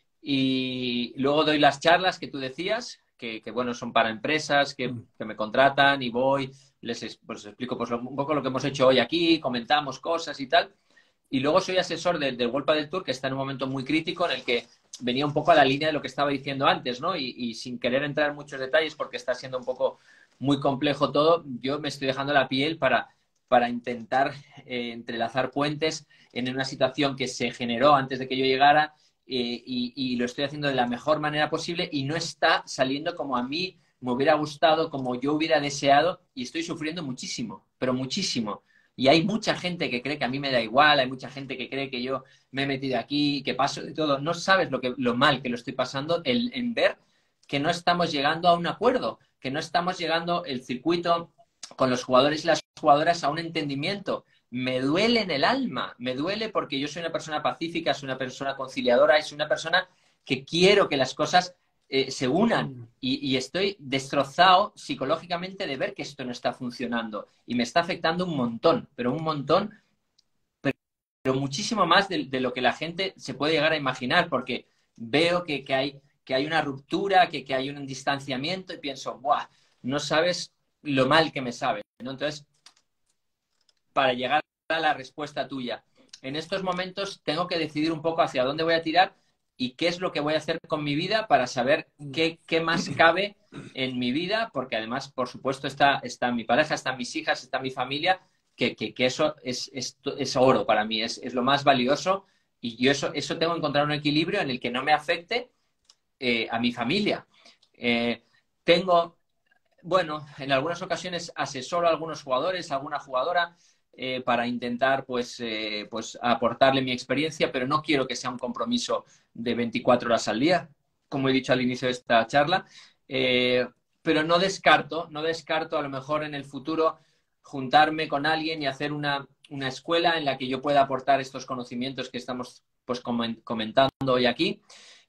Y luego doy las charlas que tú decías, que bueno, son para empresas que me contratan y voy, pues explico pues, un poco lo que hemos hecho hoy aquí, comentamos cosas y tal. Y luego soy asesor del World Padel Tour, que está en un momento muy crítico en el que venía un poco a la línea de lo que estaba diciendo antes, ¿no? Y sin querer entrar en muchos detalles, porque está siendo un poco muy complejo todo, yo me estoy dejando la piel para intentar entrelazar puentes en una situación que se generó antes de que yo llegara, y lo estoy haciendo de la mejor manera posible y no está saliendo como a mí me hubiera gustado, como yo hubiera deseado, y estoy sufriendo muchísimo, pero muchísimo. Y hay mucha gente que cree que a mí me da igual, hay mucha gente que cree que yo me he metido aquí, que paso de todo. No sabes lo mal que lo estoy pasando en ver que no estamos llegando a un acuerdo, que no estamos llegando el circuito con los jugadores y las jugadoras a un entendimiento. Me duele en el alma, me duele porque yo soy una persona pacífica, soy una persona conciliadora y soy una persona que quiero que las cosas se unan, y estoy destrozado psicológicamente de ver que esto no está funcionando y me está afectando un montón, pero un montón, pero muchísimo más de lo que la gente se puede llegar a imaginar, porque veo que hay una ruptura, que hay un distanciamiento y pienso, ¡buah! No sabes lo mal que me sabe, ¿no? Entonces, para llegar a la respuesta tuya, en estos momentos tengo que decidir un poco hacia dónde voy a tirar y qué es lo que voy a hacer con mi vida para saber qué más cabe en mi vida, porque además, por supuesto, está mi pareja, están mis hijas, está mi familia, que eso es oro para mí, es lo más valioso, y yo eso tengo que encontrar un equilibrio en el que no me afecte a mi familia. Tengo, bueno, en algunas ocasiones asesoro a algunos jugadores, a alguna jugadora, para intentar pues aportarle mi experiencia, pero no quiero que sea un compromiso de 24 horas al día, como he dicho al inicio de esta charla. Pero no descarto a lo mejor en el futuro juntarme con alguien y hacer una escuela en la que yo pueda aportar estos conocimientos que estamos pues comentando hoy aquí.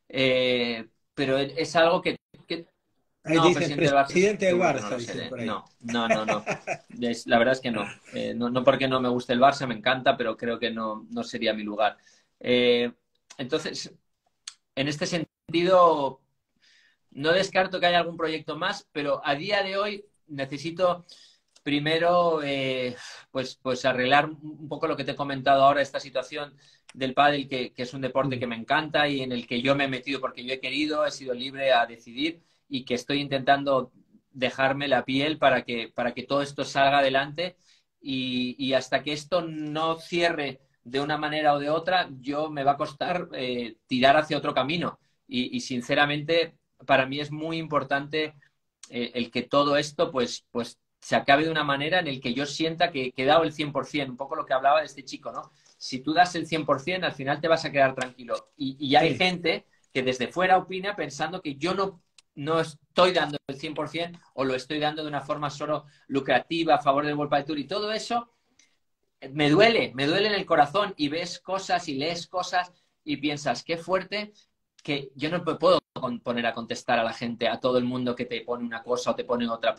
Pero es algo que Ahí no, dicen presidente del Barça, presidente del seguro que no Barça, lo dicen seré. por ahí. No, no, no, no. La verdad es que no. No porque no me guste el Barça, me encanta, pero creo que no sería mi lugar. Entonces, en este sentido, no descarto que haya algún proyecto más, pero a día de hoy necesito primero pues arreglar un poco lo que te he comentado ahora, esta situación del pádel, que es un deporte que me encanta y en el que yo me he metido porque yo he querido, he sido libre a decidir, y que estoy intentando dejarme la piel para que todo esto salga adelante, y hasta que esto no cierre de una manera o de otra, yo me va a costar tirar hacia otro camino, y sinceramente para mí es muy importante el que todo esto pues se acabe de una manera en el que yo sienta que he dado el 100%, un poco lo que hablaba de este chico, ¿no? Si tú das el 100%, al final te vas a quedar tranquilo. Y hay gente que desde fuera opina pensando que yo no estoy dando el 100% o lo estoy dando de una forma solo lucrativa a favor del World Padel Tour, y todo eso me duele en el corazón, y ves cosas y lees cosas y piensas, qué fuerte, que yo no me puedo poner a contestar a la gente, a todo el mundo que te pone una cosa o te pone otra,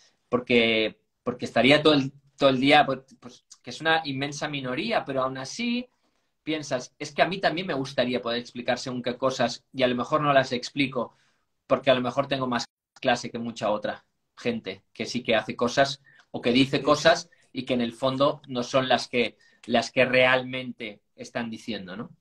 porque estaría todo el día, pues, que es una inmensa minoría, pero aún así piensas, es que a mí también me gustaría poder explicar según qué cosas, y a lo mejor no las explico, porque a lo mejor tengo más clase que mucha otra gente que sí que hace cosas o que dice cosas y que en el fondo no son las que realmente están diciendo, ¿no?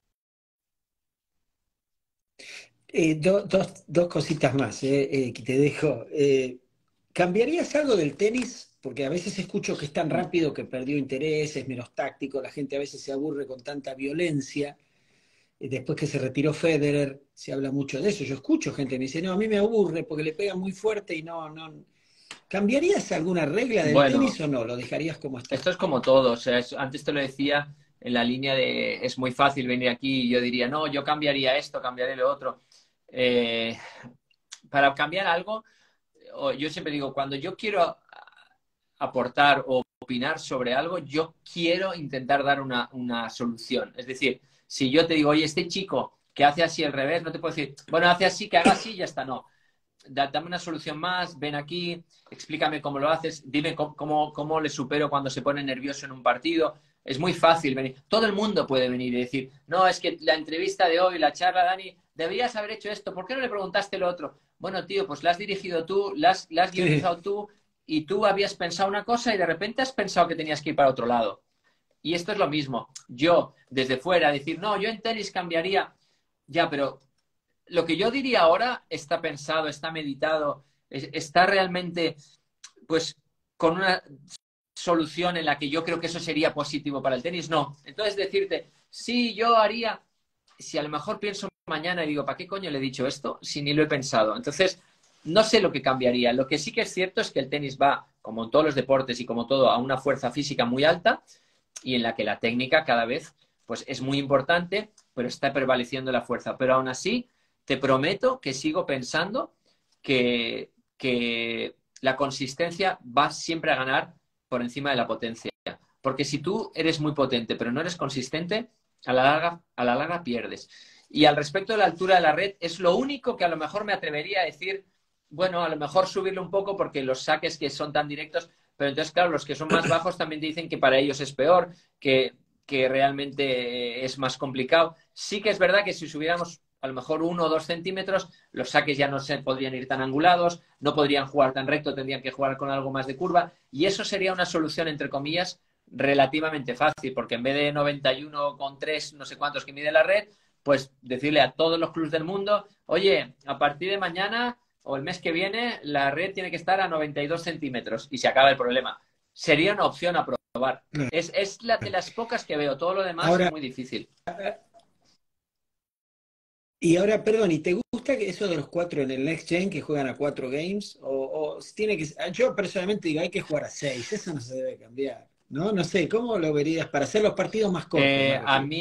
Dos cositas más que te dejo. ¿Cambiarías algo del tenis? Porque a veces escucho que es tan rápido que perdió interés, es menos táctico, la gente a veces se aburre con tanta violencia. Después que se retiró Federer, se habla mucho de eso. Yo escucho gente que me dice, no, a mí me aburre porque le pegan muy fuerte y no. ¿Cambiarías alguna regla del tenis Bueno, o no? ¿Lo dejarías como está? esto es como todo. O sea, antes te lo decía en la línea de es muy fácil venir aquí y yo diría, no, yo cambiaría esto, cambiaré lo otro. Eh, para cambiar algo, yo siempre digo, cuando yo quiero aportar o opinar sobre algo, yo quiero intentar dar una solución. Es decir, si yo te digo, oye, este chico que hace así al revés, no te puedo decir, bueno, hace así, que haga así y ya está, no. Dame una solución más, ven aquí, explícame cómo lo haces, dime cómo le supero cuando se pone nervioso en un partido. Es muy fácil venir. Todo el mundo puede venir y decir, no, es que la entrevista de hoy, la charla, Dani, deberías haber hecho esto, ¿por qué no le preguntaste lo otro? Bueno, tío, pues la has dirigido tú, la has Sí. guionizado tú y tú habías pensado una cosa y de repente has pensado que tenías que ir para otro lado. Y esto es lo mismo. Yo, desde fuera, decir, no, yo en tenis cambiaría. Ya, pero lo que yo diría ahora está pensado, está meditado, está realmente, pues, con una solución en la que yo creo que eso sería positivo para el tenis. No. Entonces decirte, sí, yo haría, si a lo mejor pienso mañana y digo, ¿para qué coño le he dicho esto? Si ni lo he pensado. Entonces, no sé lo que cambiaría. Lo que sí que es cierto es que el tenis va, como en todos los deportes y como todo, a una fuerza física muy alta y en la que la técnica cada vez pues, es muy importante, pero está prevaleciendo la fuerza. Pero aún así, te prometo que sigo pensando que la consistencia va siempre a ganar por encima de la potencia. Porque si tú eres muy potente, pero no eres consistente, a la larga pierdes. Y al respecto de la altura de la red, es lo único que a lo mejor me atrevería a decir, bueno, a lo mejor subirlo un poco porque los saques que son tan directos, pero entonces, claro, los que son más bajos también te dicen que para ellos es peor, que realmente es más complicado. Sí que es verdad que si subiéramos a lo mejor 1 o 2 centímetros, los saques ya no se podrían ir tan angulados, no podrían jugar tan recto, tendrían que jugar con algo más de curva, y eso sería una solución, entre comillas, relativamente fácil, porque en vez de 91,3 no sé cuántos que mide la red, pues decirle a todos los clubes del mundo, oye, a partir de mañana o el mes que viene, la red tiene que estar a 92 centímetros y se acaba el problema. Sería una opción a probar. Es la de las pocas que veo, todo lo demás Ahora, muy difícil. y ahora, perdón, ¿y te gusta que eso de los cuatro en el Next Gen que juegan a 4 games? O tiene que, yo personalmente digo, hay que jugar a 6, eso no se debe cambiar, ¿no? No sé, ¿cómo lo verías para hacer los partidos más cortos, me A refiero? mí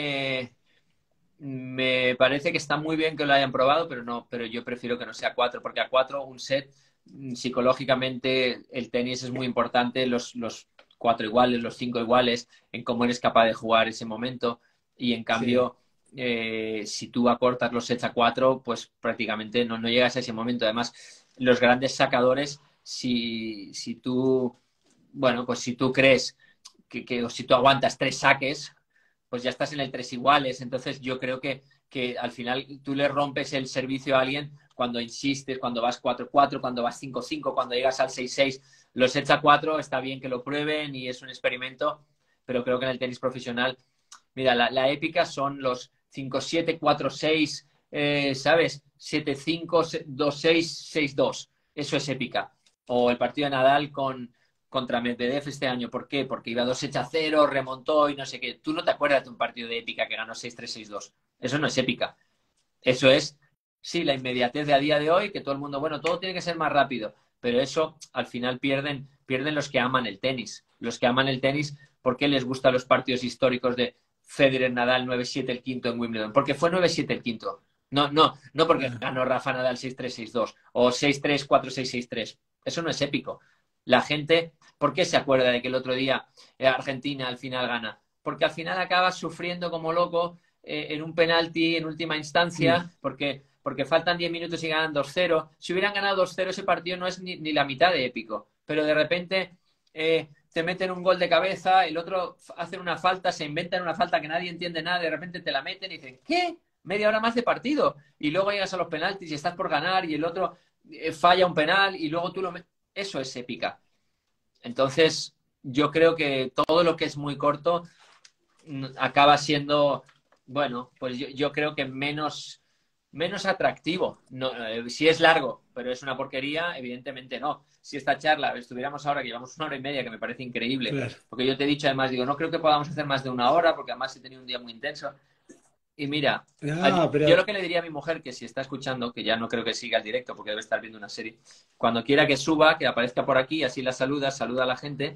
me parece que está muy bien que lo hayan probado, pero no, pero yo prefiero que no sea 4, porque a 4 un set, psicológicamente el tenis es muy importante, los 4 iguales, los 5 iguales, en cómo eres capaz de jugar ese momento. Y en Sí. cambio, si tú acortas los sets a 4, pues prácticamente no llegas a ese momento. Además, los grandes sacadores, si tú, bueno, pues si tú crees o si tú aguantas 3 saques, pues ya estás en el 3 iguales. Entonces yo creo que al final tú le rompes el servicio a alguien cuando insistes, cuando vas 4-4, cuando vas 5-5, cuando llegas al 6-6. Los sets a 4 está bien que lo prueben y es un experimento, pero creo que en el tenis profesional, mira, la épica son los 5-7, 4-6, ¿sabes? 7-5, 2-6, 6-2. Eso es épica. O el partido de Nadal contra Medvedev este año. ¿Por qué? Porque iba 2-0, remontó y no sé qué. Tú no te acuerdas de un partido de épica que ganó 6-3, 6-2. Eso no es épica. Eso es, sí, la inmediatez de a día de hoy, que todo el mundo, bueno, todo tiene que ser más rápido. Pero eso al final pierden los que aman el tenis. Los que aman el tenis, ¿por qué les gustan los partidos históricos de Federer Nadal 9-7 el quinto en Wimbledon? Porque fue 9-7 el quinto. No porque Ah, ganó Rafa Nadal 6-3, 6-2 o 6-3, 4-6, 6-3. Eso no es épico. La gente, ¿por qué se acuerda de que el otro día Argentina al final gana? Porque al final acaba sufriendo como loco en un penalti en última mm, instancia, porque faltan 10 minutos y ganan 2-0. Si hubieran ganado 2-0, ese partido no es ni la mitad de épico. Pero de repente te meten un gol de cabeza, el otro hacen una falta, se inventan una falta que nadie entiende nada, de repente te la meten y dicen, ¿qué? Media hora más de partido. Y luego llegas a los penaltis y estás por ganar y el otro falla un penal y luego tú lo metes. Eso es épica. Entonces, yo creo que todo lo que es muy corto acaba siendo, bueno, pues yo creo que menos atractivo. No, si es largo, pero es una porquería, evidentemente no. Si esta charla estuviéramos ahora, que llevamos 1 hora y media, que me parece increíble, claro. porque yo te he dicho además, digo, no creo que podamos hacer más de 1 hora, porque además he tenido un día muy intenso. Y mira, No, yo lo pero que le diría a mi mujer, que si está escuchando, que ya no creo que siga el directo porque debe estar viendo una serie, cuando quiera que suba, que aparezca por aquí, así la saluda a la gente.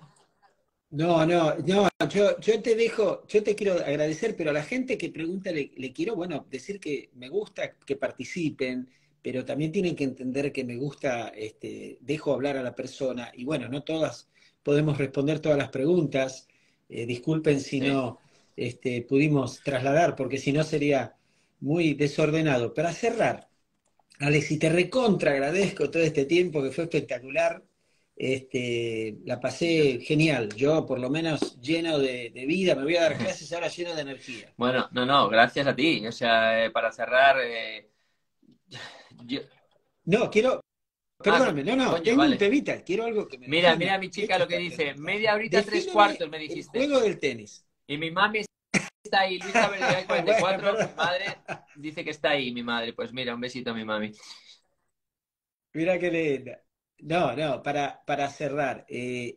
no, no, no, yo te dejo, yo te quiero agradecer, pero a la gente que pregunta le quiero, bueno, decir que me gusta que participen, pero también tienen que entender que me gusta, dejo hablar a la persona, y bueno, no todas podemos responder todas las preguntas, disculpen si Sí, no pudimos trasladar, porque si no sería, muy desordenado. Para cerrar, Alex, y te recontra agradezco todo este tiempo que fue espectacular. La pasé genial. Yo, por lo menos, lleno de vida. Me voy a dar clases ahora lleno de energía. Bueno, no, no, gracias a ti. O sea, para cerrar, yo- No, quiero. Perdóname, no, no, coño, tengo un vale. temita. Quiero algo que me Mira, mira defina. a mi ¿Qué chica es lo que esta dice, pregunta? media horita, tres Defíneme cuartos, me el dijiste. juego del tenis. Y mi mami está ahí, Luisa Vergara Bueno, 44, mi perdón. madre dice que está ahí, mi madre. Pues mira, un besito a mi mami. Mira que le. No, no, para cerrar,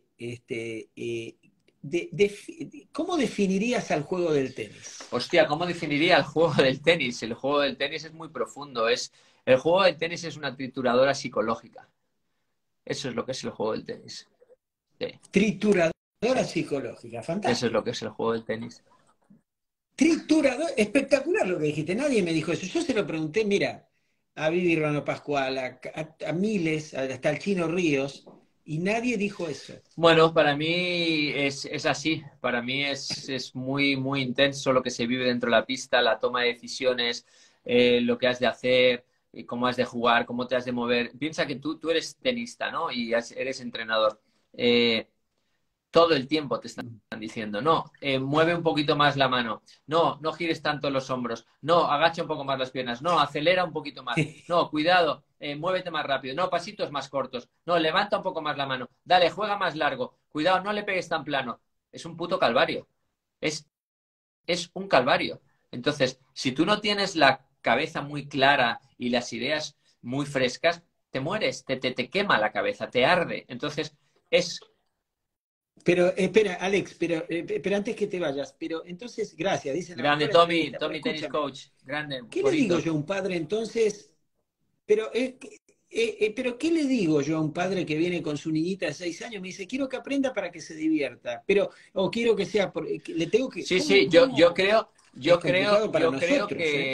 ¿cómo definirías al juego del tenis? Hostia, ¿cómo definiría el juego del tenis? El juego del tenis es muy profundo. El juego del tenis es una trituradora psicológica. Eso es lo que es el juego del tenis. Sí, Trituradora sí. psicológica, Eso es lo fantástico. que es el juego del tenis. Triturador, espectacular lo que dijiste, nadie me dijo eso. Yo se lo pregunté, mira, a Vivi Rano Pascual, a miles, hasta el Chino Ríos, y nadie dijo eso. Bueno, para mí es así. Para mí es muy, muy intenso lo que se vive dentro de la pista, la toma de decisiones, lo que has de hacer, cómo has de jugar, cómo te has de mover. Piensa que tú eres tenista, ¿no? Y eres entrenador. Eh, Todo el tiempo te están diciendo, no, mueve un poquito más la mano, no, no gires tanto los hombros, no, agacha un poco más las piernas, no, acelera un poquito más, no, cuidado, muévete más rápido, no, pasitos más cortos, no, levanta un poco más la mano, dale, juega más largo, cuidado, no le pegues tan plano. Es un puto calvario, es, es un calvario. Entonces, si tú no tienes la cabeza muy clara y las ideas muy frescas, te mueres, te quema la cabeza, te arde. Entonces, es Pero espera, Alex, pero antes que te vayas, pero entonces, gracias, dice la grande mejor Tommy, entrevista, pero Tommy Tennis escúchame, Coach, grande, ¿qué le digo bonito. yo a un padre entonces? Pero, pero ¿qué le digo yo a un padre que viene con su niñita de 6 años? Me dice, quiero que aprenda para que se divierta, pero, o quiero que sea, le tengo que, Sí, sí, ¿cómo? Es complicado para yo creo nosotros, ¿eh?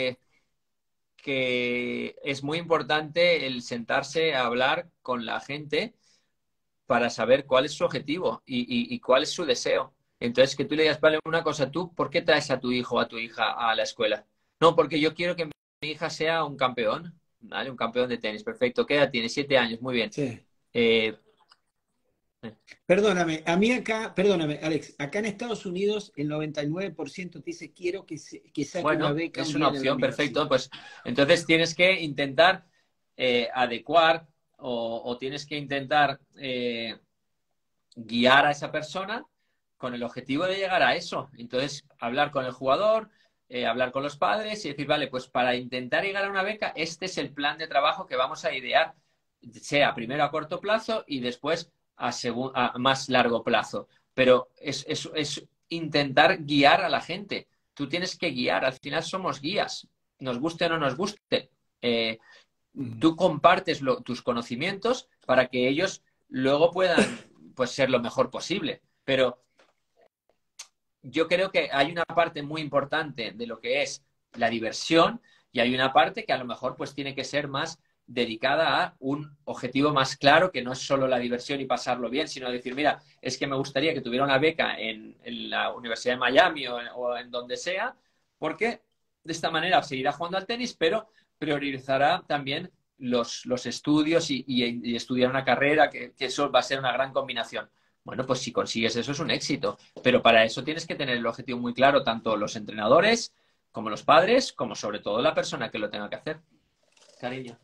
que es muy importante el sentarse a hablar con la gente para saber cuál es su objetivo y cuál es su deseo. Entonces, que tú le digas, vale, una cosa, tú, ¿por qué traes a tu hijo o a tu hija a la escuela? No, porque yo quiero que mi hija sea un campeón, ¿vale? Un campeón de tenis, perfecto. ¿Qué edad tiene? 7 años, muy bien. Sí. Eh, Perdóname, a mí acá, perdóname, Alex, acá en Estados Unidos el 99% te dice, quiero que saque una Bueno, beca un es una día en la opción, perfecto. universidad. Pues entonces tienes que intentar adecuar o tienes que intentar guiar a esa persona con el objetivo de llegar a eso. Entonces, hablar con el jugador, hablar con los padres y decir, vale, pues para intentar llegar a una beca, este es el plan de trabajo que vamos a idear, sea primero a corto plazo y después a más largo plazo. Pero es intentar guiar a la gente. Tú tienes que guiar, al final somos guías, nos guste o no nos guste. Eh, Mm. Tú compartes tus conocimientos para que ellos luego puedan pues, ser lo mejor posible. Pero yo creo que hay una parte muy importante de lo que es la diversión y hay una parte que a lo mejor pues tiene que ser más dedicada a un objetivo más claro, que no es solo la diversión y pasarlo bien, sino decir, mira, es que me gustaría que tuviera una beca en la Universidad de Miami o en donde sea, porque de esta manera seguirá jugando al tenis, pero priorizará también los estudios y estudiar una carrera, que eso va a ser una gran combinación. Bueno, pues si consigues eso es un éxito, pero para eso tienes que tener el objetivo muy claro, tanto los entrenadores como los padres, como sobre todo la persona que lo tenga que hacer. Cariño.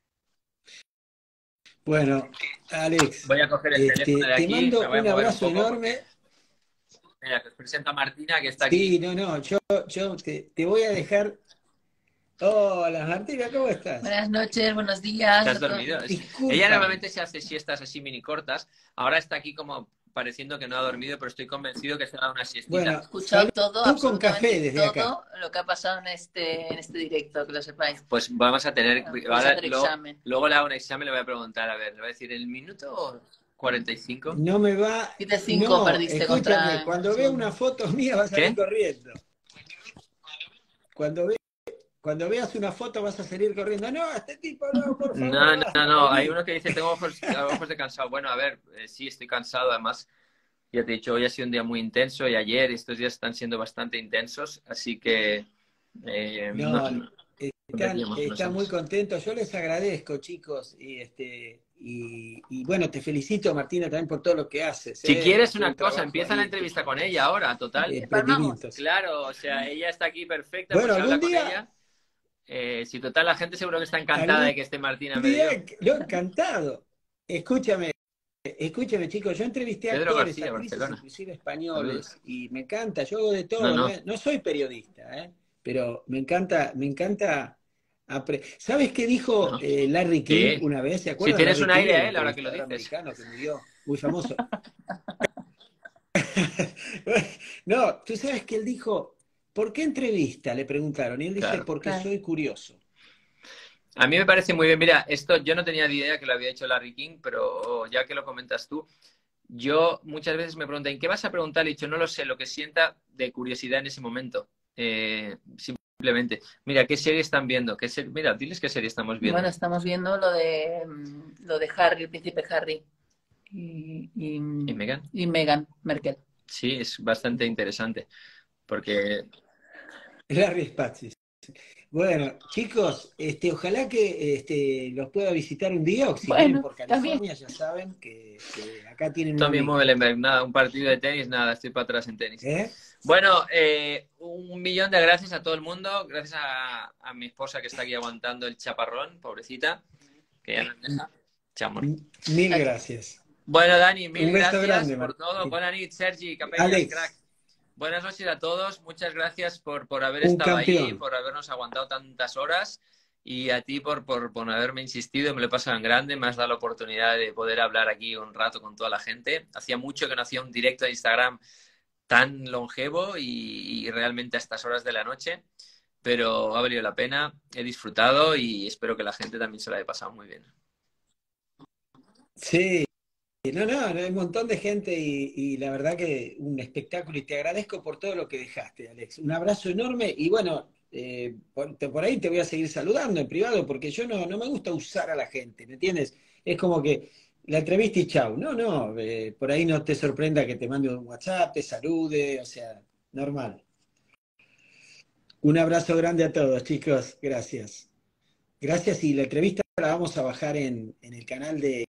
Bueno, Alex, Voy a coger el teléfono de te aquí, me mando voy a un mover un abrazo poco porque, enorme. mira, que os presento a Martina que está aquí. Sí, no, no, yo te voy a dejar. Hola, Martina, ¿cómo estás? Buenas noches, buenos ¿Te días has a todos. dormido? Ella Discúlpame. normalmente se hace siestas así mini cortas, ahora está aquí como pareciendo que no ha dormido, pero estoy convencido que se ha dado una Bueno, siestita. He escuchado salud todo, con café absolutamente desde acá. todo lo que ha pasado en este directo, que lo sepáis. Pues vamos a tener, Vais a ahora hacer examen. luego le hago un examen, le voy a preguntar, a ver, le voy a decir, ¿el minuto 45? No me va. 7-5 No, perdiste escúchame, contra cuando vea una segundo. foto mía va a salir ¿Qué? corriendo. Cuando, ve, cuando veas una foto vas a salir corriendo. No, este tipo no, por favor, No, no, no, basta, no. Hay vení. uno que dice, tengo ojos de cansado. Bueno, a ver, sí, estoy cansado. Además, ya te he dicho, hoy ha sido un día muy intenso y ayer, estos días están siendo bastante intensos. Así que No, No están, competíamos, no están muy somos. contentos. Yo les agradezco, chicos. Y bueno, te felicito, Martina, también por todo lo que haces. Si quieres Todo una el cosa, trabajo empieza la ahí, tus entrevista con ella buenos ahora, total. Palmamos. emprendimientos. Claro, o sea, ella está aquí perfecta, Bueno, pues habla con ella. Si total, la gente seguro que está encantada algún de que esté Martina en vez de día, yo. yo encantado. Escúchame, escúchame, chicos, yo entrevisté a Pedro actores, García, actrices, Barcelona. inclusive No lo dudes. españoles, y me encanta, yo hago de No, todo, no, no. no soy periodista, pero me encanta. ¿Sabes qué dijo No. Larry King Sí. una vez? ¿Se Sí, acuerdan tienes Larry un King, aire el a él ahora que lo entrevistador dices. americano que murió, muy famoso? No, tú sabes que él dijo, ¿por qué entrevista? Le preguntaron, y él dice, Claro. porque Claro. soy curioso. A mí me parece muy bien. Mira, esto yo no tenía ni idea que lo había hecho Larry King, pero ya que lo comentas tú, yo muchas veces me preguntan, ¿qué vas a preguntar? Y he dicho, no lo sé, lo que sienta de curiosidad en ese momento. Simplemente, mira, ¿qué serie están viendo? Mira, diles qué serie estamos Bueno, viendo. estamos viendo lo de Harry, el príncipe Harry y, y, ¿Y Megan? y Meghan Merkel. Sí, es bastante interesante, porque Larry Spatz. Bueno, chicos, ojalá que los pueda visitar un día, o si vienen Bueno, por también. California, ya saben que acá tienen un Tommy amigo. Muelenberg, nada, un partido de tenis, nada, estoy para atrás en tenis. ¿Eh? Bueno, un millón de gracias a todo el mundo, gracias a mi esposa que está aquí aguantando el chaparrón, pobrecita, que ya nos deja. Chamor. Mil gracias. Bueno, Dani, mil Un beso gracias grande, por todo. Martín. Buenas noches, Sergi, Capellas, crack. Alex, Buenas noches a todos. Muchas gracias por haber un estado ahí, campeón. por habernos aguantado tantas horas y a ti por haberme insistido. Me lo he pasado en grande. Me has dado la oportunidad de poder hablar aquí un rato con toda la gente. Hacía mucho que no hacía un directo de Instagram tan longevo y realmente a estas horas de la noche, pero ha valido la pena. He disfrutado y espero que la gente también se la haya pasado muy bien. Sí, no, hay un montón de gente y la verdad que un espectáculo y te agradezco por todo lo que dejaste, Alex. Un abrazo enorme y bueno, por ahí te voy a seguir saludando en privado porque yo no me gusta usar a la gente, ¿me entiendes? Es como que la entrevista y chau. No, por ahí no te sorprenda que te mande un WhatsApp, te salude, o sea, normal. Un abrazo grande a todos, chicos. Gracias. Gracias y la entrevista la vamos a bajar en el canal de